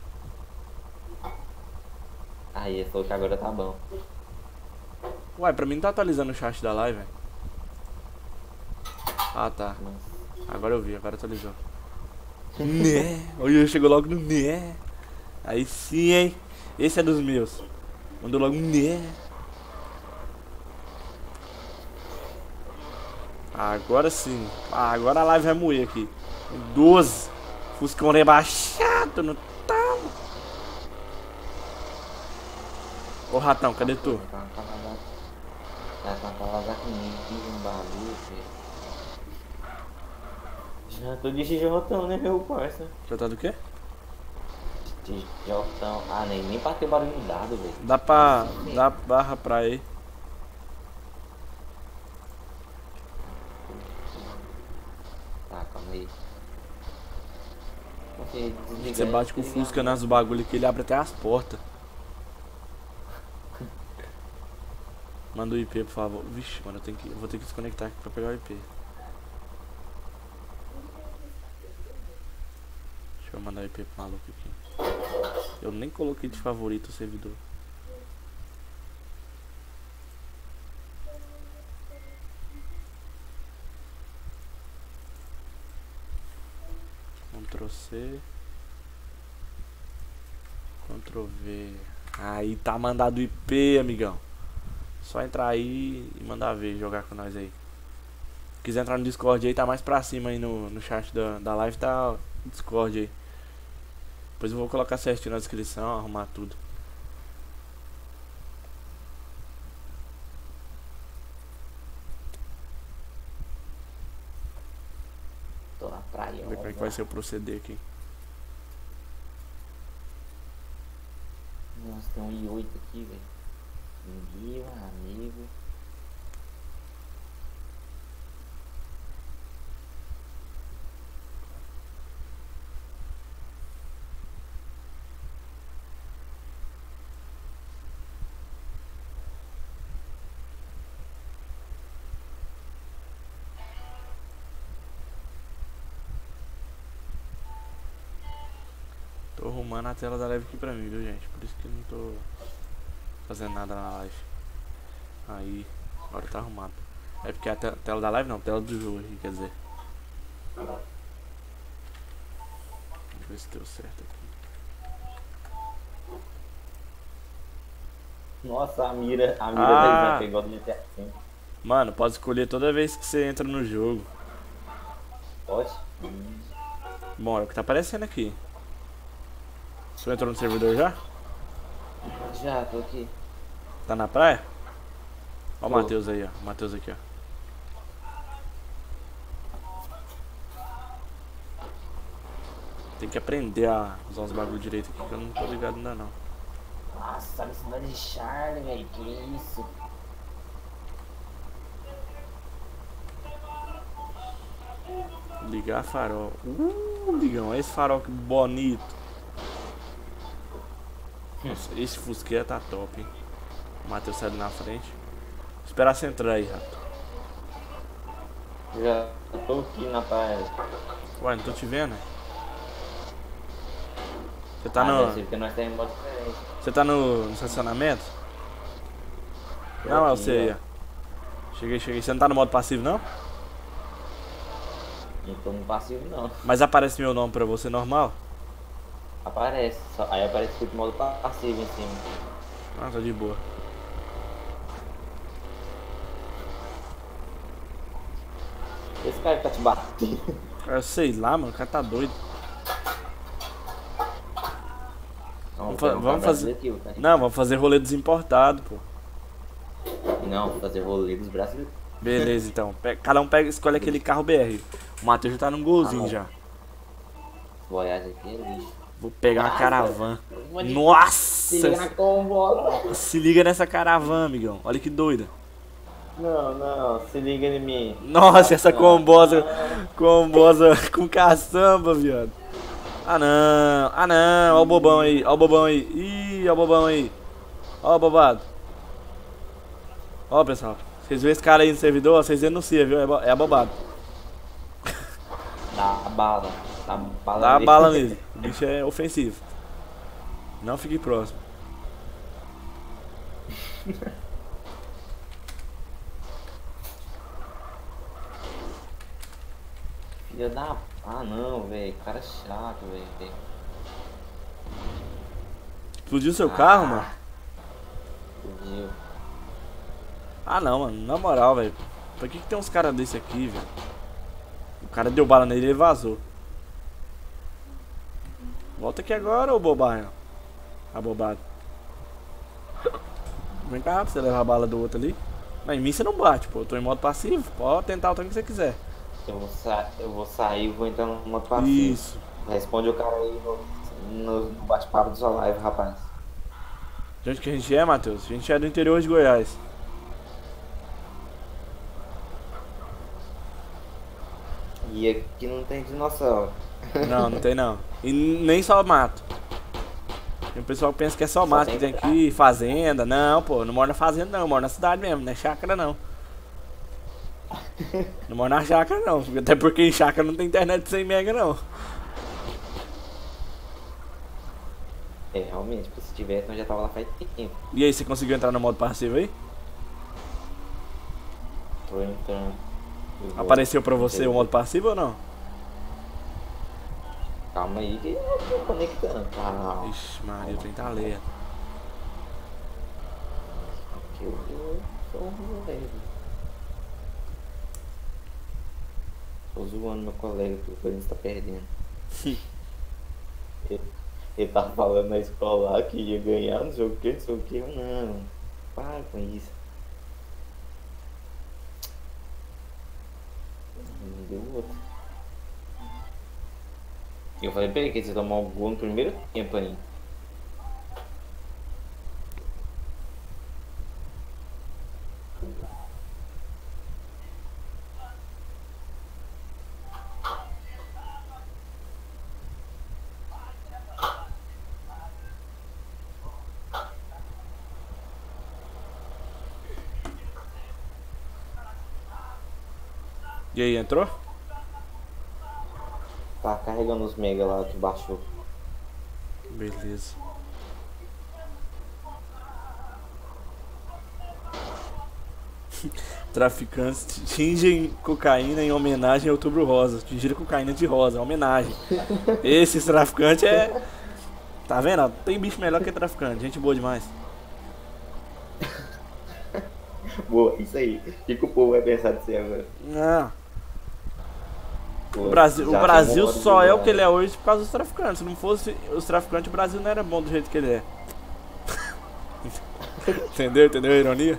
B: Aí, ele falou que agora tá bom.
A: Uai, pra mim não tá atualizando o chat da live, velho. Ah, tá.
B: Nossa.
A: Agora eu vi, agora atualizou. Né? Olha, chegou logo no né. Aí sim, hein? Esse é dos meus. Mandou logo né. Agora sim. Ah, agora a live vai moer aqui. 12. Fuscão rebaixado no talo. Ô ratão, cadê tu?
B: Já tá lá comigo um bagulho, filho. Já tô de Jotão, né, meu parça?
A: Já tá do quê?
B: De Jotão. Ah, nem pra ter barulho dado, velho.
A: Dá pra dar barra pra aí.
B: Tá, calma aí. Porque
A: Você bate com o Fusca nas bagulho que ele abre até as portas. Manda o IP, por favor. Vixe, mano, eu vou ter que desconectar aqui pra pegar o IP. Deixa eu mandar o IP pro maluco aqui. Eu nem coloquei de favorito o servidor. Ctrl C. Ctrl V. Aí tá mandado o IP, amigão. Só entrar aí e mandar ver, jogar com nós aí. Quiser entrar no Discord aí, tá mais pra cima aí no chat da live, tá o Discord aí. Depois eu vou colocar certinho na descrição, arrumar tudo.
B: Tô na praia.
A: Vamos ver como é que vai ser o proceder aqui.
B: Nossa, tem um i8 aqui, velho. Meu amigo.
A: Tô arrumando a tela da live aqui pra mim, viu, gente? Por isso que eu não tô fazendo nada na live. Aí, agora tá arrumado. É porque a tela da live não, a tela do jogo aqui, quer dizer. Vamos ver se deu certo aqui.
B: Nossa, a mira dele pegou do GTA V.
A: Mano, pode escolher toda vez que você entra no jogo.
B: Pode?
A: Bom, é o que tá aparecendo aqui. Você entrou no servidor já?
B: Já, tô aqui.
A: Tá na praia? Ó o
B: Tô.
A: Matheus aí, ó. O Matheus aqui, ó. Tem que aprender a usar os bagulho direito aqui, que eu não tô ligado ainda não.
B: Nossa, a cidade de Charlie, velho. Que isso?
A: Ligar farol. Ligão, olha esse farol que bonito. Nossa, esse Fusqueira tá top, hein. O Matheus sai ali na frente. Esperar você entrar aí, rato.
B: Já tô aqui na praia.
A: Ué, não tô te vendo? Você tá
B: Deve ser porque nós temos modo diferente.
A: Você tá no estacionamento? Não, é você aí, ó. Cheguei. Você não tá no modo passivo, não?
B: Não tô no passivo, não.
A: Mas aparece meu nome pra você normal?
B: Aparece. Aí aparece escrito modo passivo em cima.
A: Ah, tá de boa.
B: Esse cara que tá te batendo.
A: Eu sei lá, mano. O cara tá doido. Vamos fazer.
B: Aqui,
A: Não, vamos fazer rolê dos importados, pô.
B: Não, fazer rolê dos brasileiros.
A: Beleza, então. Cada um escolhe aquele carro BR. O Matheus já tá num golzinho já.
B: Voyage aqui é lixo.
A: Vou pegar uma caravana. Nossa!
B: Se liga na combola.
A: Se liga nessa caravana, amigão. Olha que doida.
B: Não, não, se liga em mim.
A: Nossa, essa
B: Não,
A: combosa,
B: não.
A: combosa com caçamba, viado. Ah não, ó o bobão aí, ó o bobão aí. Ih, ó o bobão aí. Ó o bobado. Ó, pessoal, vocês vêem esse cara aí no servidor, vocês denunciam, viu? É abobado.
B: Dá bala. Dá bala
A: Dá a
B: nele.
A: bala nele. O bicho é ofensivo. Não fique próximo.
B: Filha da. Ah não, velho. Cara chato, velho.
A: Explodiu seu carro, mano?
B: Fugiu.
A: Ah não, mano, na moral, velho. Por que tem uns caras desse aqui, velho? O cara deu bala nele e ele vazou. Volta aqui agora, ô bobaio. Abobado. Vem cá pra você levar a bala do outro ali. Mas em mim você não bate, pô. Eu tô em modo passivo. Pode tentar o tanto que você quiser.
B: Eu vou sair e vou entrar no modo passivo.
A: Isso.
B: Responde o cara aí no bate-papo do sua live, rapaz.
A: De onde que a gente é, Matheus? A gente é do interior de Goiás.
B: E aqui não tem dinossauro.
A: Não, não tem não. E nem só mato. E o pessoal pensa que é só mato que tem aqui, fazenda. Não, pô, não moro na fazenda não, eu moro na cidade mesmo, não é chácara não. Não moro na chácara não, até porque em chácara não tem internet de 100 mega não.
B: É, realmente, porque se tivesse, nós já tava lá faz tempo.
A: E aí, você conseguiu entrar no modo passivo aí?
B: Tô entrando.
A: Apareceu pra você o modo passivo ou não?
B: Calma aí que eu tô conectando. Calma.
A: Ixi, Maria, o trem tá lento.
B: Aqui eu sou um moleque. Tô zoando meu colega que o Corinthians tá perdendo. Ele tava falando na escola lá que ia ganhar, não sei o que, não sei o que. Não, para com isso. Não deu outro. Eu falei, peraí, que você tomou um gol no primeiro tempo aí.
A: E aí, entrou?
B: Tá carregando os mega lá que baixou.
A: Beleza. Traficantes tingem cocaína em homenagem a Outubro Rosa. Tingiram cocaína de rosa, homenagem. Esses traficantes é. Tá vendo? Tem bicho melhor que traficante, gente boa demais.
B: Boa, isso aí. O que o povo vai pensar de você agora?
A: Não.
B: Pô,
A: O Brasil
B: já
A: Brasil
B: tem uma
A: só
B: hora de
A: é o que ele
B: jogar.
A: é hoje por causa dos traficantes. Se não fosse os traficantes, o Brasil não era bom do jeito que ele é. Entendeu? Entendeu a ironia?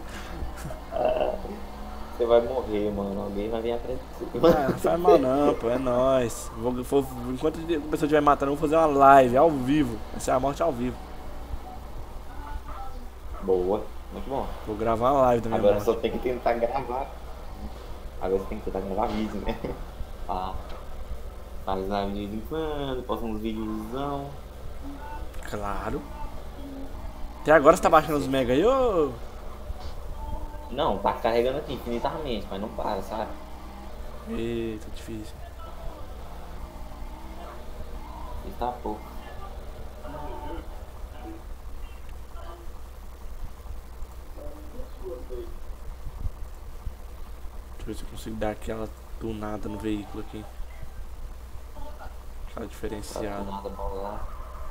B: Você vai morrer, mano. Alguém vai vir atrás de você.
A: Ah, não faz mal não, pô, é nóis. Enquanto a pessoa estiver matando, eu vou fazer uma live ao vivo. Vai ser a morte ao vivo.
B: Boa, muito bom.
A: Vou gravar uma live da minha
B: Agora
A: morte.
B: só tem que tentar gravar. Agora você tem que tentar gravar vídeo, né? Ah, faz live de vez em quando, posta uns vídeozão.
A: Claro. Até agora você tá baixando os mega aí, ô?
B: Não, tá carregando aqui infinitamente, mas não para, sabe?
A: Eita, difícil.
B: Isso tá pouco.
A: Deixa eu ver se eu consigo dar aquela tunada no veículo aqui. Aquela
B: Tá
A: diferenciada.
B: nada bolar.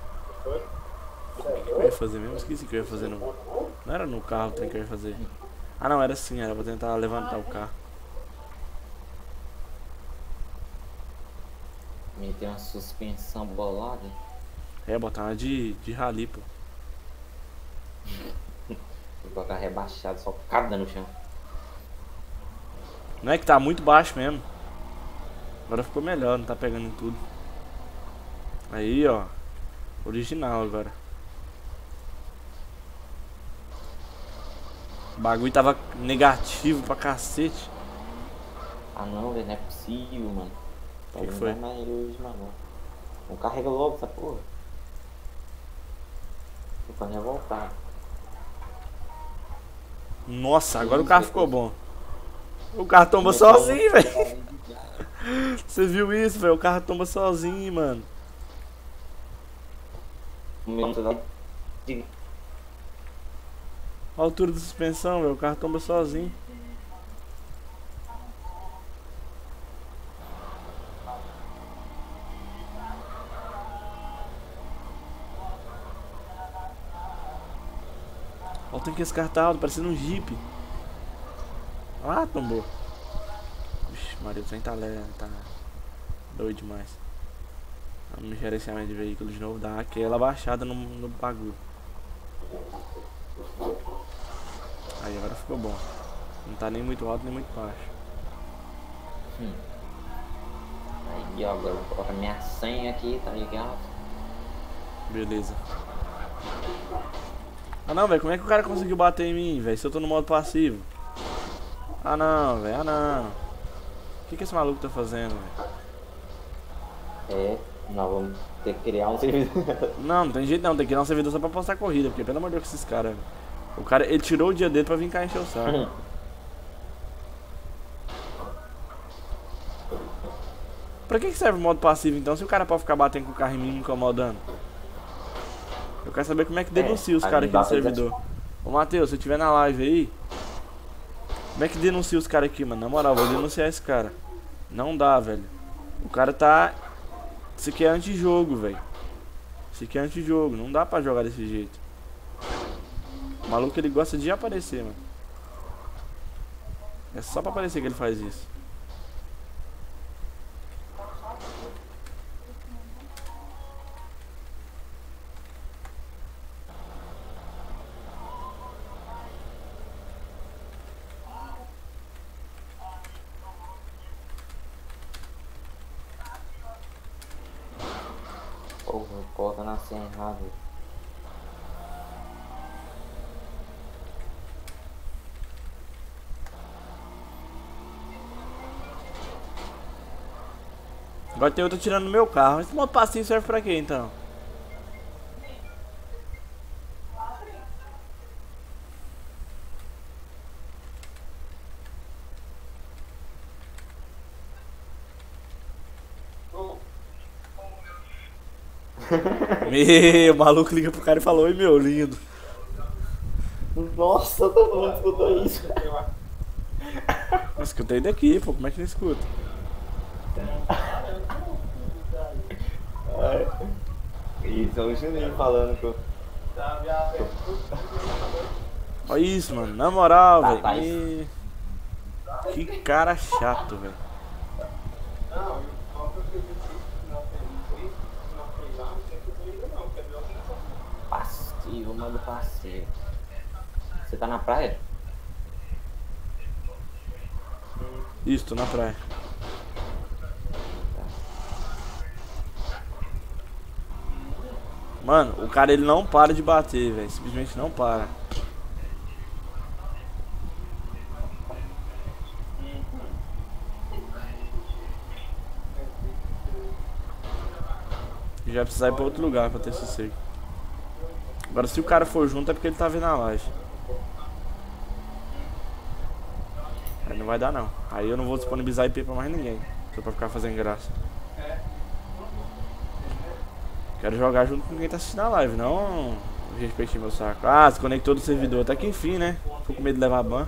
A: O que eu ia fazer mesmo? Esqueci o que eu ia fazer no. Não era no carro o trem que eu ia fazer. Ah não, era assim, era pra tentar levantar o carro.
B: Meter uma suspensão bolada.
A: É, botar uma de rali, pô.
B: Vou colocar rebaixado, só cada no chão.
A: Não é que tá muito baixo mesmo. Agora ficou melhor, não tá pegando em tudo. Aí, ó. Original agora. O bagulho tava negativo pra cacete.
B: Ah não, velho, não é possível, mano.
A: Que foi?
B: Não dá mais ele hoje, mano. Não carrega logo essa porra. Tô ficando revoltado.
A: Nossa, agora o carro ficou bom. O carro tomba sozinho, velho. Você viu isso, velho? O carro tomba sozinho, mano. A altura da suspensão, velho. O carro tomba sozinho. Olha o tanque que esse carro tá alto, parecendo um Jeep. Ah, tombou. Vixe, Maria, o trem tá leve, tá doido demais. Vamos gerenciamento de veículos de novo, dar aquela baixada no bagulho. Aí agora ficou bom. Não tá nem muito alto nem muito baixo.
B: Aí, ó, agora eu vou colocar minha senha aqui, tá ligado?
A: Beleza. Ah não, velho, como é que o cara conseguiu bater em mim, velho? Se eu tô no modo passivo. Ah não, velho, ah não. O que esse maluco tá fazendo, velho?
B: Nós vamos ter que criar um servidor.
A: Não, não tem jeito não, tem que criar um servidor só pra postar corrida, porque pelo amor de Deus com esses caras, velho. O cara, ele tirou o dia dele pra vir cá encher o saco. Pra que serve o modo passivo então, se o cara pode ficar batendo com o carro em mim me incomodando? Eu quero saber como é que denuncia os caras aqui no servidor. Ô Matheus, se eu tiver na live aí, como é que denuncia os caras aqui, mano? Na moral, vou denunciar esse cara. Não dá, velho. O cara tá... Isso aqui é antijogo, velho. Isso aqui é antijogo, não dá pra jogar desse jeito. O maluco, ele gosta de aparecer, mano. É só pra aparecer que ele faz isso.
B: Porra, o pó tá nascendo errado.
A: Agora tem outro tirando no meu carro. Esse modo passivo serve pra quê, então? Meu, o maluco liga pro cara e falou: oi, meu lindo.
B: Nossa, todo mundo escutou isso.
A: Eu escutei daqui, pô, como é que não escuta?
B: Isso é o Juninho falando que eu...
A: Olha isso, mano, na moral, velho.
B: Tá
A: Que cara chato, velho.
B: Passivo, mando passivo. Você tá na praia?
A: Isso, tô na praia. Mano, o cara ele não para de bater, velho. Simplesmente não para. Já vai precisar ir pra outro lugar pra ter sossego. Agora se o cara for junto é porque ele tá vendo a live. Aí não vai dar não. Aí eu não vou disponibilizar IP pra mais ninguém. Só pra ficar fazendo graça. Quero jogar junto com quem tá assistindo a live, não respeite meu saco. Ah, se conectou do servidor, até que enfim, né? Tô com medo de levar ban.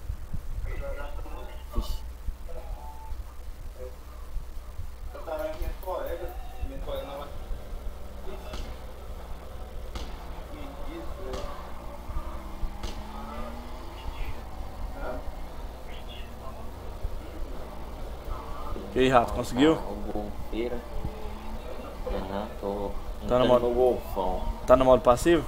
A: E aí, Rato, conseguiu?
B: O golfeira. Tô
A: Tá no modo
B: golfão.
A: Tá no modo passivo?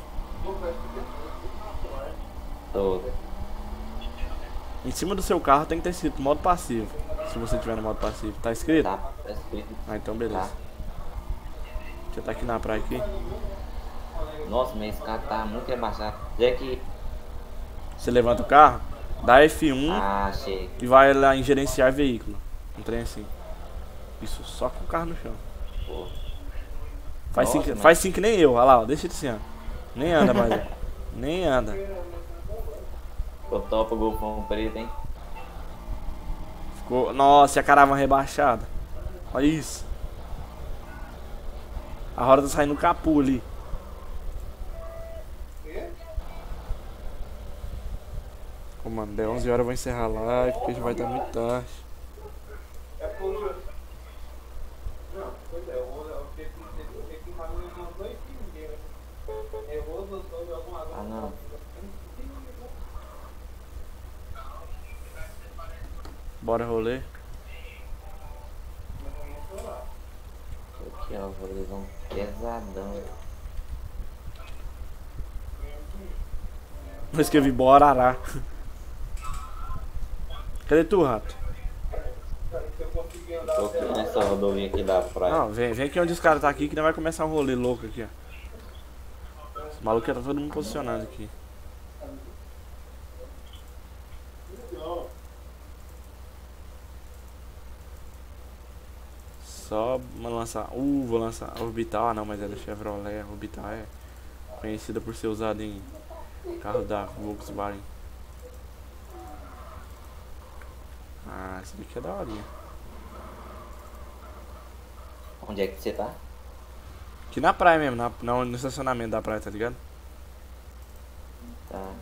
B: Tô.
A: Em cima do seu carro tem que ter escrito modo passivo. Se você tiver no modo passivo. Tá escrito?
B: Tá escrito.
A: Ah, então beleza.
B: Tá.
A: Já tá aqui na praia aqui.
B: Nossa, mas esse cara tá muito rebaixado. Já que
A: Você levanta o carro, dá F1
B: Ah, achei.
A: e vai lá em gerenciar veículo. Um trem assim. Isso só com o carro no chão.
B: Pô.
A: Faz
B: Nossa,
A: assim,
B: mano.
A: faz assim que nem eu, olha lá, ó, deixa ele assim, ó. Nem anda mais, ó. Nem anda.
B: Ficou top o golfão preto, hein?
A: Ficou. Nossa, e a caravana rebaixada. Olha isso. A roda tá saindo no capu ali. Ô, mano, der 11 horas eu vou encerrar a live, porque já vai estar muito tarde.
B: Ah, não.
A: Bora rolê.
B: Aqui, ó, vou levar um pesadão.
A: Eu escrevi Borará. Cadê tu, rato?
B: Tô aqui nessa rodovia aqui da praia.
A: Não, vem aqui onde os caras tá aqui que nós vai começar um rolê louco aqui, ó. Os malucos já tá todo mundo posicionado aqui. Só lançar. Vou lançar a Orbital. Ah, não, mas é da Chevrolet. A Orbital é conhecida por ser usada em carro da Volkswagen. Ah, essa daqui é da horinha.
B: Onde é que você tá?
A: Aqui na praia mesmo, no estacionamento da praia, tá ligado?
B: Tá.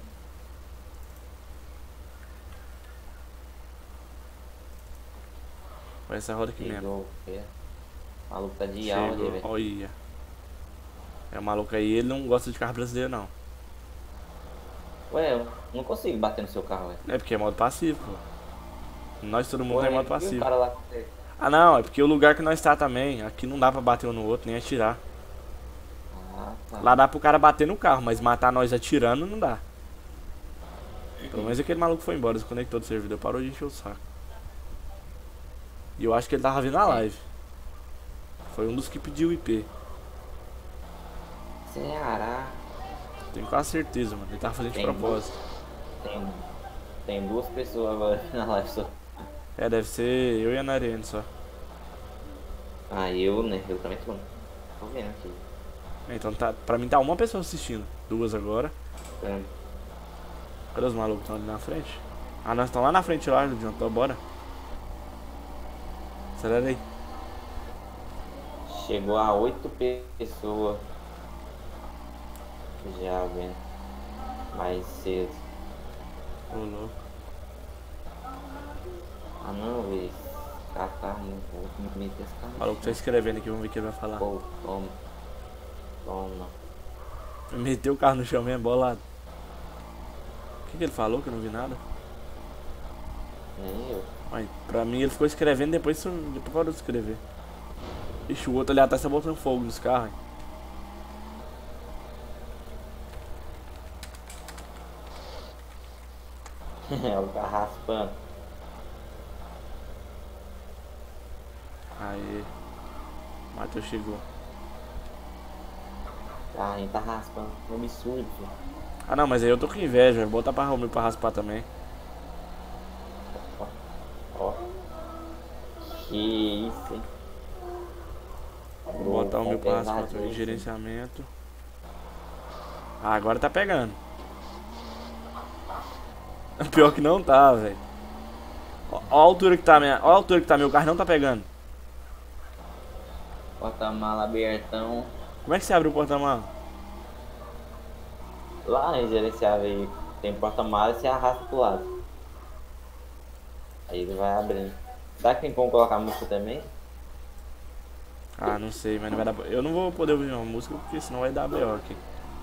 A: Foi essa roda aqui mesmo.
B: Chegou, é. O maluco tá de
A: Chegou,
B: Audi, velho.
A: olha. É o maluco aí, ele não gosta de carro brasileiro não.
B: Ué, eu não consigo bater no seu carro, velho.
A: É porque é modo passivo, pô. Nós todo mundo
B: Ué,
A: é modo
B: e o
A: passivo.
B: cara lá com você?
A: Ah não, é porque o lugar que nós está também, aqui não dá pra bater um no outro, nem atirar.
B: Ah, tá.
A: Lá dá pro cara bater no carro, mas matar nós atirando não dá. Pelo menos aquele maluco foi embora, desconectou do servidor, parou de encher o saco. E eu acho que ele tava vendo a live. Foi um dos que pediu o IP.
B: Ceará.
A: Tenho quase certeza, mano. Ele tava fazendo de
B: Tem
A: propósito.
B: Tem duas pessoas agora na live só.
A: É, deve ser eu e a Nariane só.
B: Ah, eu, né? Eu também tô vendo aqui.
A: Então tá, pra mim tá uma pessoa assistindo. Duas agora.
B: É.
A: Cadê os malucos que estão ali na frente? Ah, nós estamos lá na frente lá, John. Então bora. Acelera aí.
B: Chegou a 8 pessoas. Já vendo. Mais cedo.
A: Ô, louco.
B: Ah não, velho. Carrinho. Vou meter esse carro.
A: O maluco tá escrevendo aqui, vamos ver o que ele vai falar.
B: Pô, toma. Toma.
A: Meteu o carro no chão mesmo, bolado. O que ele falou que eu não vi nada?
B: Nem eu.
A: Mas pra mim ele ficou escrevendo depois parou de escrever. Ixi, o outro ali atrás tá botando fogo nos carros. Hein?
B: O carro raspando.
A: Aí. Matheus chegou.
B: O carrinho tá raspando. Um absurdo, filho.
A: Ah não, mas aí eu tô com inveja, vou botar pra Romeu pra raspar também.
B: Ó. Que isso, hein?
A: Vou botar o meu pra raspar também, gerenciamento. Ah, agora tá pegando. Pior que não tá, velho. Ó a altura que tá ó a altura que tá meu carro, não tá pegando.
B: Porta-mala abertão.
A: Como é que você abre o porta-mala?
B: Lá em gerenciar veículo, tem porta-mala e você arrasta pro lado. Aí ele vai abrindo. Será que tem como colocar música também?
A: Ah, não sei, mas não vai dar. Eu não vou poder ouvir uma música porque senão vai dar BO aqui.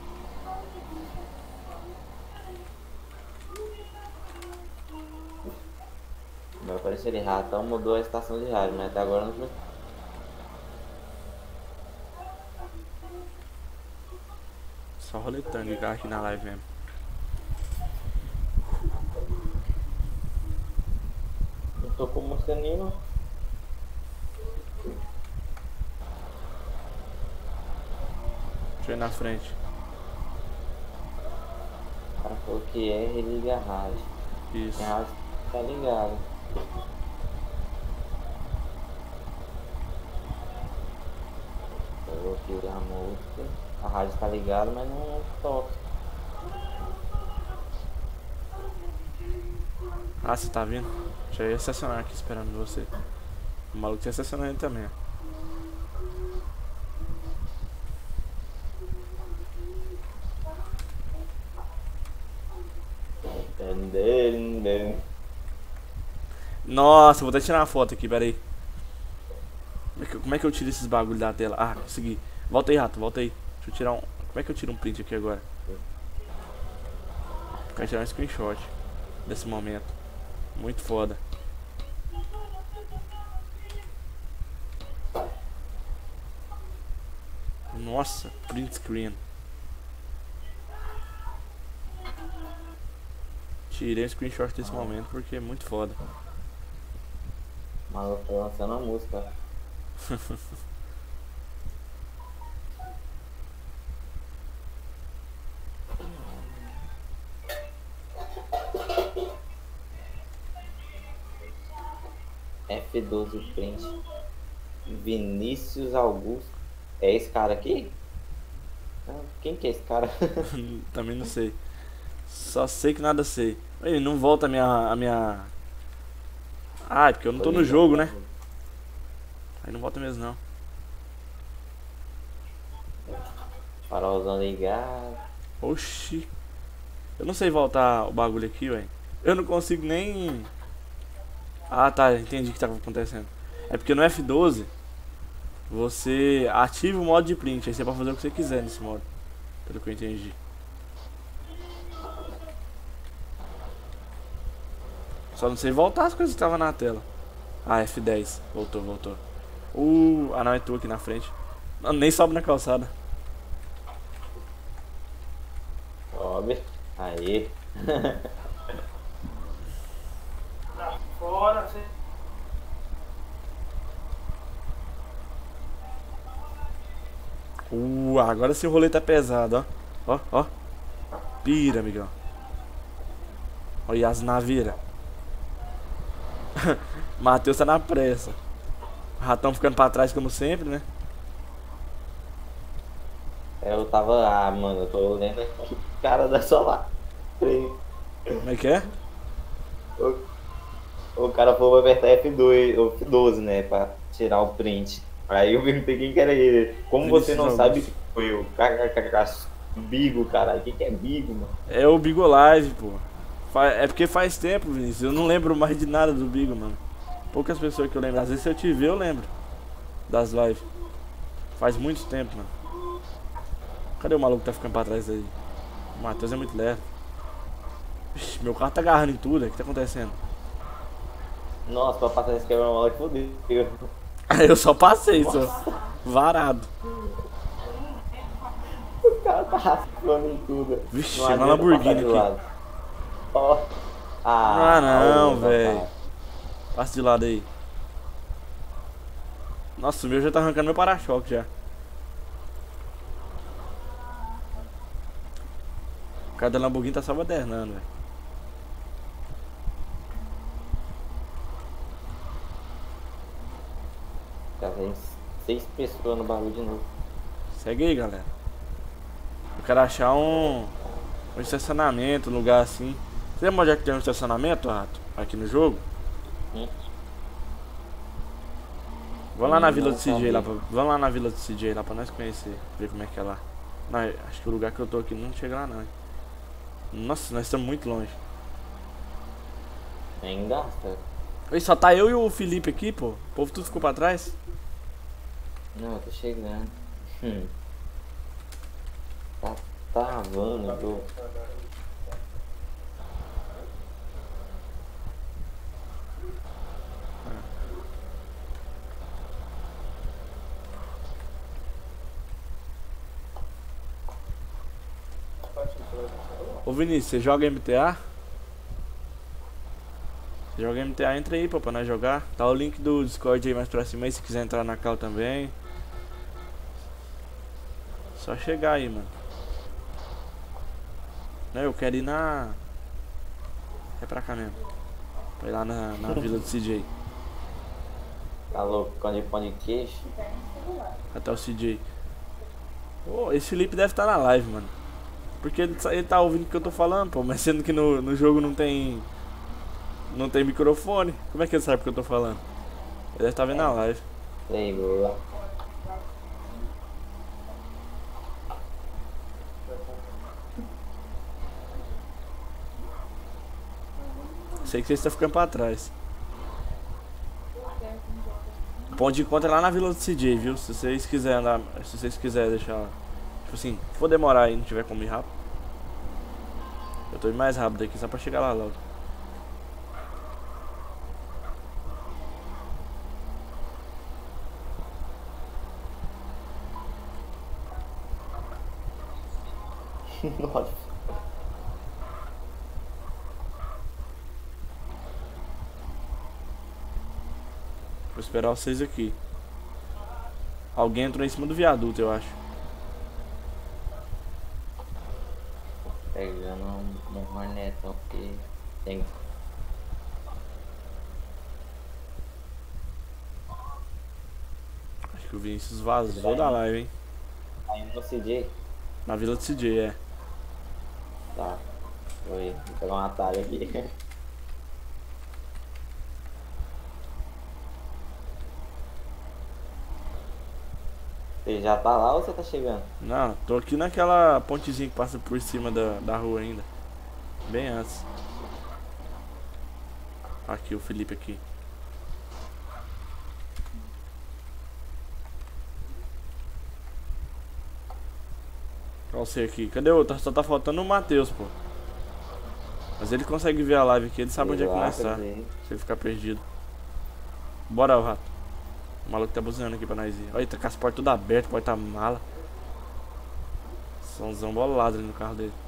B: Meu apareceu de ratão, mudou a estação de rádio, mas até agora não foi.
A: Só roletando de carro aqui na live mesmo.
B: Não tô com música nenhuma.
A: Deixa eu ir na frente.
B: cara falou que é e liga a rádio.
A: Isso.
B: E a rádio tá ligada. Coloquei a música. A rádio tá ligada, mas não toca.
A: Ah, você tá vindo? Já ia estacionar aqui esperando você. O maluco tá estacionando também, ó. Nossa, vou até tirar uma foto aqui, peraí. Como é que eu tiro esses bagulho da tela? Ah, consegui. Volta aí, rato, volta aí. Deixa eu tirar um. Como é que eu tiro um print aqui agora? Quero tirar um screenshot desse momento. Muito foda. Nossa, print screen. Tirei um screenshot desse momento porque é muito foda.
B: O maluco tá lançando a música. F12 print. Vinícius Augusto. É esse cara aqui? Quem que é esse cara?
A: Também não sei. Só sei que nada sei. Ele não volta a minha. Ah, é porque eu não tô no jogo, né? Aí não volta mesmo não.
B: Farolzão ligado.
A: Oxi. Eu não sei voltar o bagulho aqui, ué. Eu não consigo nem. Ah, tá, entendi o que tá acontecendo. É porque no F12 você ativa o modo de print, aí você pode fazer o que você quiser nesse modo. Pelo que eu entendi. Só não sei voltar as coisas que estavam na tela. Ah, F10. Voltou, voltou. Ah não, é tu aqui na frente. Não, nem sobe na calçada.
B: Sobe. Aí.
C: Fora, você.
A: Agora esse rolê tá pesado, ó. Ó, ó. Pira, amigão. Olha as naveiras. Matheus tá na pressa. O ratão ficando pra trás como sempre, né?
B: Eu tava. Ah, mano, eu tô olhando aqui. O cara da solar.
A: Como é que é?
B: O cara falou pra apertar F2, ou F12, né? Pra tirar o print. Aí eu perguntei quem que era ele. Como você não sabe que foi eu? Bigo, caralho. Quem que é Bigo, mano?
A: É o Bigo Live, pô. É porque faz tempo, Vinícius. Eu não lembro mais de nada do Bigo, mano. Poucas pessoas que eu lembro. Às vezes se eu te ver, eu lembro das lives. Faz muito tempo, mano. Cadê o maluco que tá ficando pra trás aí? O Matheus é muito lerdo. Ixi, meu carro tá agarrando em tudo. O que tá acontecendo?
B: Nossa, pra passar esse quebra-mola que fodeu.
A: Eu só passei, só. Varado.
B: O cara tá raspando em tudo.
A: Vixe, uma Lamborghini aqui.
B: Ó.
A: Ah, não, velho. Passa de lado aí. Nossa, o meu já tá arrancando meu para-choque já. O cara da Lamborghini tá só badernando, velho.
B: Já vem 6 pessoas no barulho de novo.
A: Segue aí, galera. Eu quero achar um estacionamento, um lugar assim. Você lembra onde é que tem um estacionamento, Rato? Aqui no jogo? Vamos lá na vila do CJ lá, vamos lá na vila do CJ lá pra nós conhecer, ver como é que é lá. Não, acho que o lugar que eu tô aqui não chega lá não, hein? Nossa, nós estamos muito longe.
B: Nem gasta.
A: Oi, só tá eu e o Felipe aqui, pô. O povo tudo ficou pra trás.
B: Não, eu tô chegando. Tá travando, eu tô...
A: Ô Vinícius, você joga MTA? Você joga MTA, entra aí, pô, pra nós jogar. Tá o link do Discord aí mais pra cima aí, se quiser entrar na call também. Só chegar aí, mano. Não, eu quero ir na... É pra cá mesmo. Pra ir lá na vila do CJ.
B: Tá louco, quando de pão de queijo.
A: Até o CJ. Ô, esse Felipe deve estar na live, mano. Porque ele tá ouvindo o que eu tô falando, pô. Mas sendo que no jogo não tem... Não tem microfone. Como é que ele sabe o que eu tô falando? Ele deve estar vendo a live.
B: Ei, boa.
A: Sei que você está ficando pra trás. O ponto de encontro é lá na vila do CJ, viu? Se vocês quiserem andar, se vocês quiserem deixar, tipo assim, se for demorar e não tiver como ir rápido, eu tô indo mais rápido aqui só pra chegar lá logo.
B: Nossa.
A: Vou esperar vocês aqui. Alguém entrou em cima do viaduto, eu acho.
B: Pegando um hornetão que tem.
A: Acho que o Vinícius vazou da live, hein?
B: Aí no CJ.
A: Na vila do CJ, é.
B: Tá. Vou pegar um atalho aqui. Você já tá lá ou você tá chegando?
A: Não, tô aqui naquela pontezinha que passa por cima da rua ainda. Bem antes. Aqui, o Felipe aqui. Olha você aqui. Cadê o outro? Só tá faltando o Matheus, pô. Mas ele consegue ver a live aqui, ele sabe onde é que nós tá. Se ele ficar perdido. Bora, o rato. O maluco tá buzinando aqui pra nós ir. Olha, tá com as portas tudo abertas, porta-mala. Somzão bolado ali no carro dele.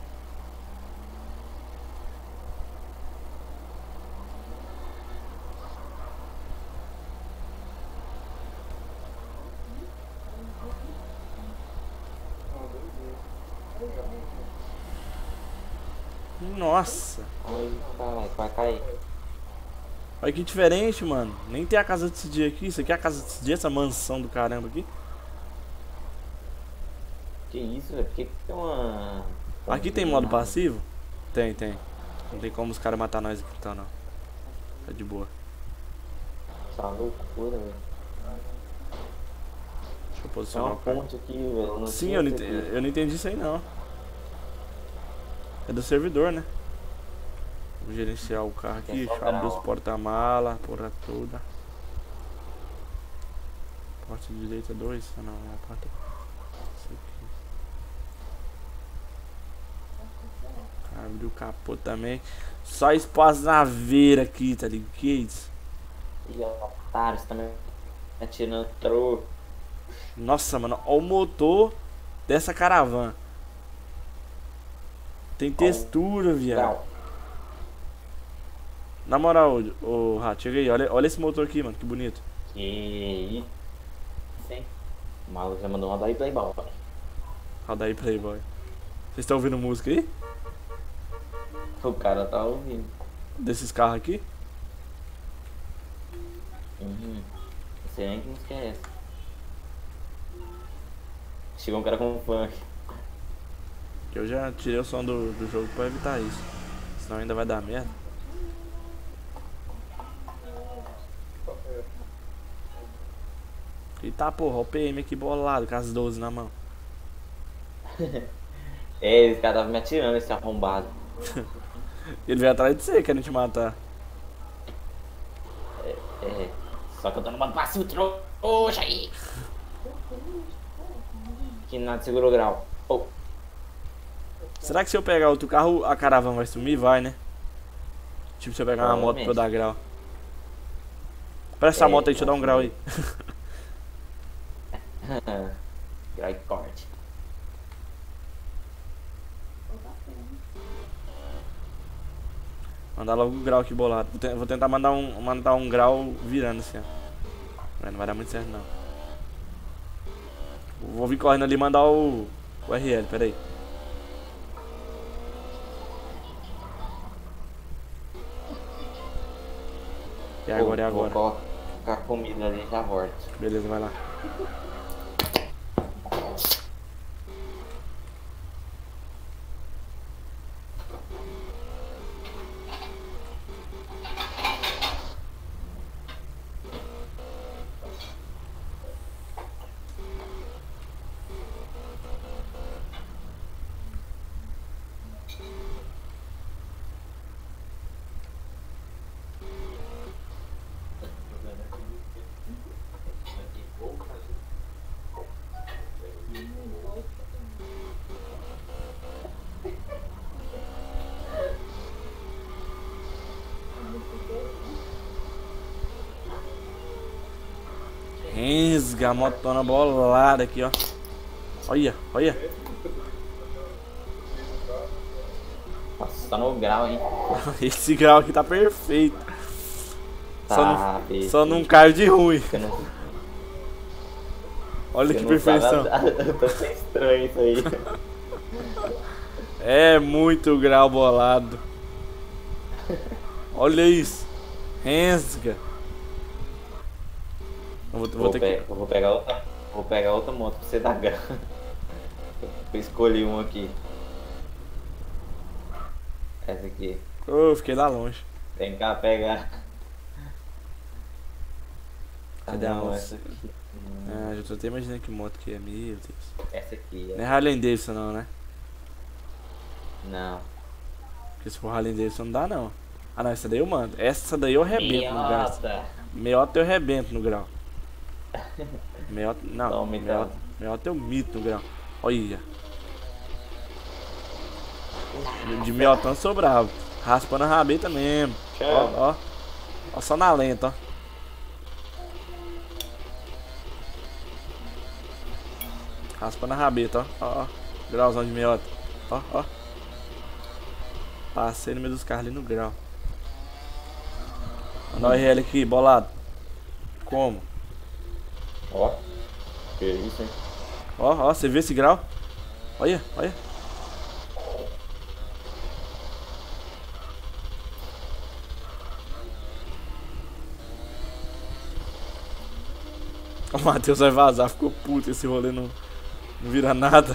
A: Nossa.
B: Ai, caralho, vai cair.
A: Olha que diferente, mano. Nem tem a casa desse dia aqui. Isso aqui é a casa desse dia, essa mansão do caramba aqui.
B: Que isso, velho? Por que tem uma...
A: Aqui tem modo passivo? Tem. Não tem como os caras matar nós aqui, então não. Tá de boa.
B: Essa loucura, velho.
A: Deixa eu
B: Tem
A: posicionar
B: uma
A: o carro.
B: ponte aqui, velho.
A: Sim, eu não entendi isso aí não. É do servidor, né? Vou gerenciar o carro aqui, deixa eu abrir os porta-mala, porra toda. Porta direita 2? Ah não, é a porta. Isso aqui. Abriu o capô também. Só espaço na veira aqui, tá ligado? Que isso?
B: E otários também atirando troco.
A: Nossa, mano, olha o motor dessa caravana. Tem textura, viado. Na moral, ô Rato, chega aí, olha esse motor aqui, mano, que bonito.
B: Que isso, hein? O maluco já mandou uma daí Playboy.
A: Roda aí, Playboy. Vocês estão ouvindo música aí?
B: O cara tá ouvindo.
A: Desses carros aqui?
B: Não sei nem que música é essa. Chegou um cara com funk.
A: Eu já tirei o som do jogo pra evitar isso. Senão ainda vai dar merda. Eita porra, o PM aqui bolado, com as 12 na mão.
B: É, esse cara tava me atirando, esse arrombado.
A: Ele veio atrás de você, querendo te matar.
B: É, só que eu tô no modo passivo, trouxa aí. Que nada segurou o grau. Oh.
A: Será que se eu pegar outro carro, a caravana vai sumir? Vai, né? Tipo, se eu pegar uma moto pra eu dar grau. Presta essa moto aí, deixa eu dar um grau aí.
B: Grau e corte.
A: Mandar logo o grau aqui bolado. Vou tentar mandar um grau virando assim, ó. Não vai dar muito certo, não. Vou vir correndo ali e mandar o RL, pera aí. É agora, é agora.
B: Vou colocar comida ali e já volto.
A: Beleza, vai lá. Rensga, a motona bolada aqui, ó. Olha, olha.
B: Nossa, tá no grau, hein?
A: Esse grau aqui tá perfeito.
B: Tá,
A: Só não cai de ruim.
B: Não,
A: Olha que perfeição.
B: Tá estranho isso aí.
A: É muito grau bolado. Olha isso. Rensga. Eu
B: vou pegar outra moto pra você dar grau. Eu escolhi uma aqui. Essa aqui.
A: Eu fiquei lá longe.
B: Vem cá pegar.
A: Cadê a moto?
B: Essa aqui.
A: Ah, já tô até imaginando que moto que é, meu Deus.
B: Essa aqui,
A: Não é Harley Davidson não, né?
B: Não.
A: Porque se for Harley Davidson não dá não. Ah não, essa daí eu mando. Essa daí eu arrebento no grau. Meiota eu arrebento no grau. Meiota, não,
B: Toma, então.
A: meiota eu mito no grau. Olha. De meiotão eu sou bravo. Raspando a rabeta mesmo. Ó, ó. Ó só na lenta, ó. Raspando a rabeta, ó. Ó, ó. Grauzão de meiota. Ó, ó. Passei no meio dos carros ali no grau. Manda o RL aqui, bolado. Como?
B: Ó. Que isso, hein?
A: Ó, ó, você viu esse grau? Olha, olha. O Matheus vai vazar, ficou puto, esse rolê não vira nada.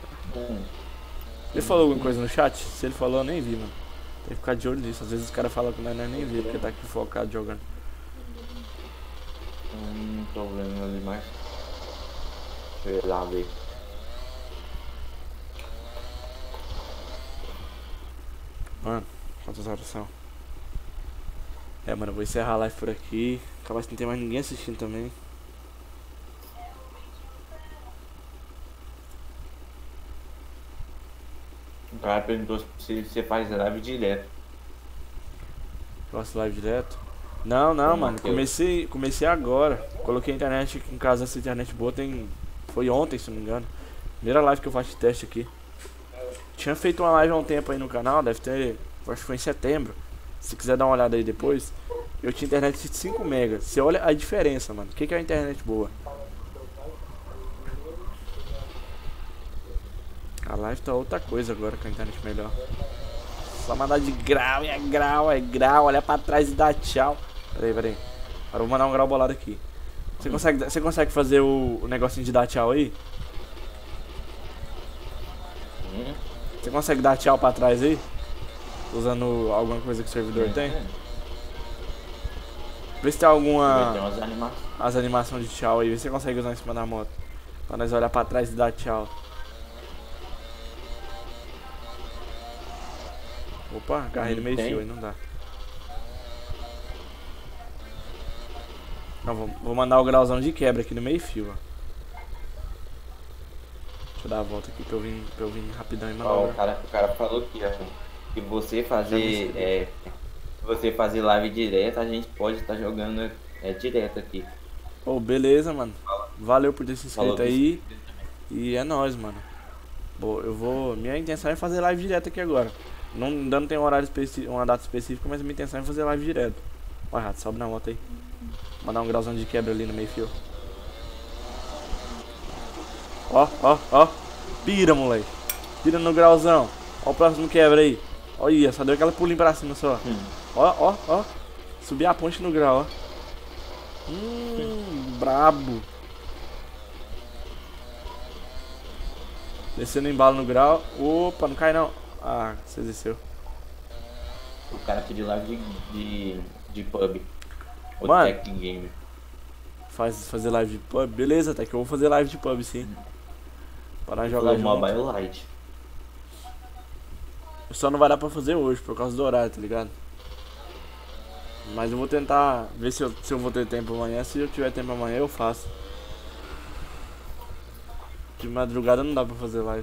A: Ele falou alguma coisa no chat? Se ele falou, eu nem vi, mano. Tem que ficar de olho nisso. Às vezes os caras falam que nós nem vê, porque tá aqui focado jogando.
B: Tô vendo ali mais. Deixa eu ir lá ver.
A: Mano, quantas horas são? É, mano, eu vou encerrar a live por aqui. Acaba que não tem mais ninguém assistindo também.
B: O cara perguntou se você faz live direto.
A: Faço live direto? Não, não, mano. Comecei agora. Coloquei a internet aqui em casa, essa internet boa foi ontem, se não me engano. Primeira live que eu faço de teste aqui. Tinha feito uma live há um tempo aí no canal, deve ter. Acho que foi em setembro. Se quiser dar uma olhada aí depois. Eu tinha internet de 5 MB. Você olha a diferença, mano. O que é a internet boa? A live tá outra coisa agora com a internet melhor. Só mandar de grau, é grau, é grau. Olha pra trás e dá tchau. Peraí. Agora eu vou mandar um grau bolado aqui. Você consegue fazer o negocinho de dar tchau aí? Você consegue dar tchau pra trás aí? Usando alguma coisa que o servidor tem? Vê se tem alguma... As animações de tchau aí. Vê se você consegue usar em cima da moto. Pra nós olhar pra trás e dar tchau. Opa, agarrei no meio fio aí, não dá. Não, vou mandar o grauzão de quebra aqui no meio fio, ó. Deixa eu dar a volta aqui pra eu vir rapidão e mandar
B: o cara falou que se você fazer live direto, a gente pode estar jogando direto aqui.
A: Ô, beleza, mano. Valeu por ter se inscrito aí. E é nóis, mano. Bom, minha intenção é fazer live direto aqui agora. Ainda não tem um horário específico, uma data específica, mas a minha intenção é fazer live direto. Vai, rato, sobe na moto aí. Mandar um grauzão de quebra ali no meio fio. Ó, ó, ó. Pira, moleque. Pira no grauzão. Ó o próximo quebra aí. Olha, só deu aquela pulinha pra cima só. Ó, ó, ó. Subir a ponte no grau, ó. Brabo. Descendo em embalo no grau. Opa, não cai não. Ah, você desceu.
B: O cara pediu live de pub. O
A: Mano,
B: Tech Game.
A: fazer live de pub? Beleza, até que eu vou fazer live de pub sim. Para jogar junto.
B: Mobile Lite.
A: Só não vai dar pra fazer hoje, por causa do horário, tá ligado? Mas eu vou tentar ver se eu vou ter tempo amanhã. Se eu tiver tempo amanhã, eu faço. De madrugada não dá pra fazer live.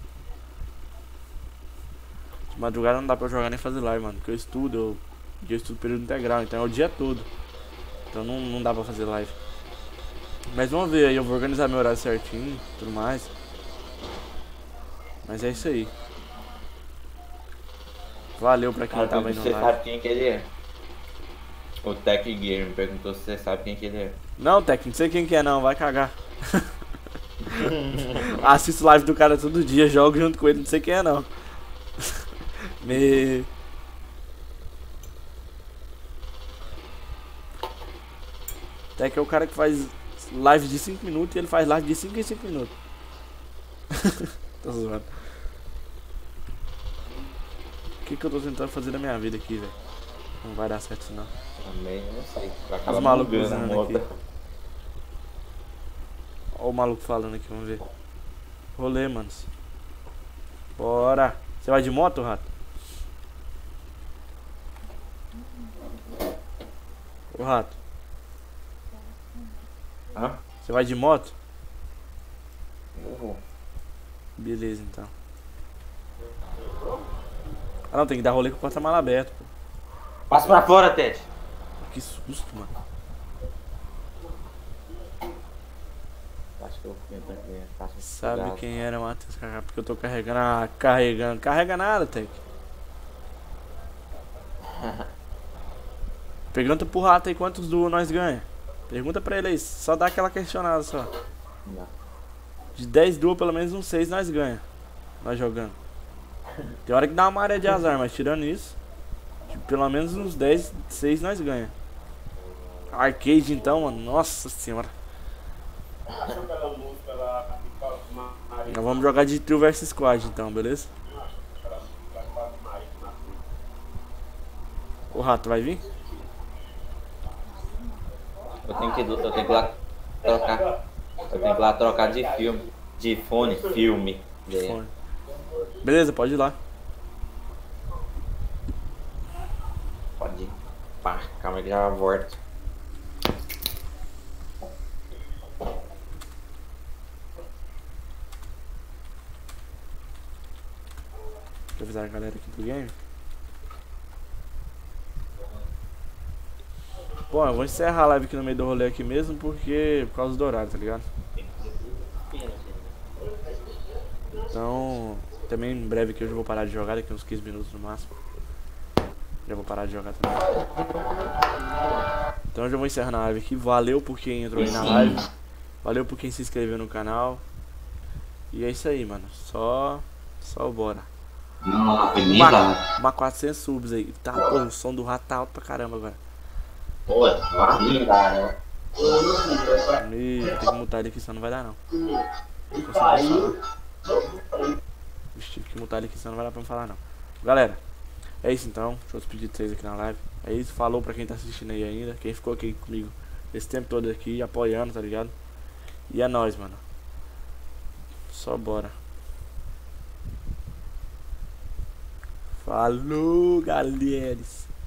A: De madrugada não dá pra jogar nem fazer live, mano. Porque eu estudo período integral, então é o dia todo. Então não dá pra fazer live. Mas vamos ver aí, eu vou organizar meu horário certinho e tudo mais. Mas é isso aí. Valeu pra quem tava indo
B: Você
A: lá.
B: sabe quem que ele é? O Tech Game perguntou se você sabe quem que ele é.
A: Não, técnico, não sei quem que é não, vai cagar. Assisto live do cara todo dia, jogo junto com ele, não sei quem é não. Me... Tech é o cara que faz live de 5 minutos e ele faz live de 5 em 5 minutos. Tô zoando. O que eu tô tentando fazer na minha vida aqui, velho? Não vai dar certo isso não.
B: Também não sei.
A: Os malucos usando aqui. Olha o maluco falando aqui, vamos ver. Rolê, manos. Bora. Você vai de moto, rato? Ô, rato.
B: Hã?
A: Você vai de moto?
B: Eu vou.
A: Beleza, então. Ah, não, tem que dar rolê com o porta-mala aberto, pô.
B: Passa pra fora, Ted.
A: Que susto, mano.
B: Acho que eu vou aqui.
A: Sabe quem era, Matheus? Porque eu tô carregando. Ah, carregando. Carrega nada, Tec. Pergunta pro rato aí quantos duos nós ganha. Pergunta pra ele aí. Só dá aquela questionada só.
B: Não.
A: De 10 duos, pelo menos uns 6 nós ganha. Nós jogando. Tem hora que dá uma maré de azar, mas tirando isso, de pelo menos uns 10, 6 nós ganha. Arcade então, mano. Nossa senhora. Nós vamos jogar de trio vs squad então, beleza? O rato vai vir?
B: Eu tenho que ir lá trocar. Eu tenho que ir lá trocar de filme. De fone, filme.
A: Fone. Beleza, pode ir lá.
B: Pode ir. Pá, calma que já volto.
A: Deixa eu avisar a galera aqui do game. Bom, eu vou encerrar a live aqui no meio do rolê aqui mesmo, porque por causa do horário, tá ligado? Então, também em breve aqui eu já vou parar de jogar, daqui uns 15 minutos no máximo. Já vou parar de jogar também. Então eu já vou encerrar a live aqui. Valeu por quem entrou aí na live. Valeu por quem se inscreveu no canal. E é isso aí, mano. Só bora. Uma 400 subs aí. Tá, pô, o som do rato tá alto pra caramba agora.
B: Pô, cara.
A: Tem que mutar ele aqui, senão não vai dar não. Não consigo falar. Tive que mutar ele aqui, senão não vai dar pra me falar não. Galera, é isso então. Deixa eu despedir de vocês aqui na live. É isso, falou pra quem tá assistindo aí ainda. Quem ficou aqui comigo esse tempo todo aqui, apoiando, tá ligado? E é nóis, mano. Só bora. Falou, galera.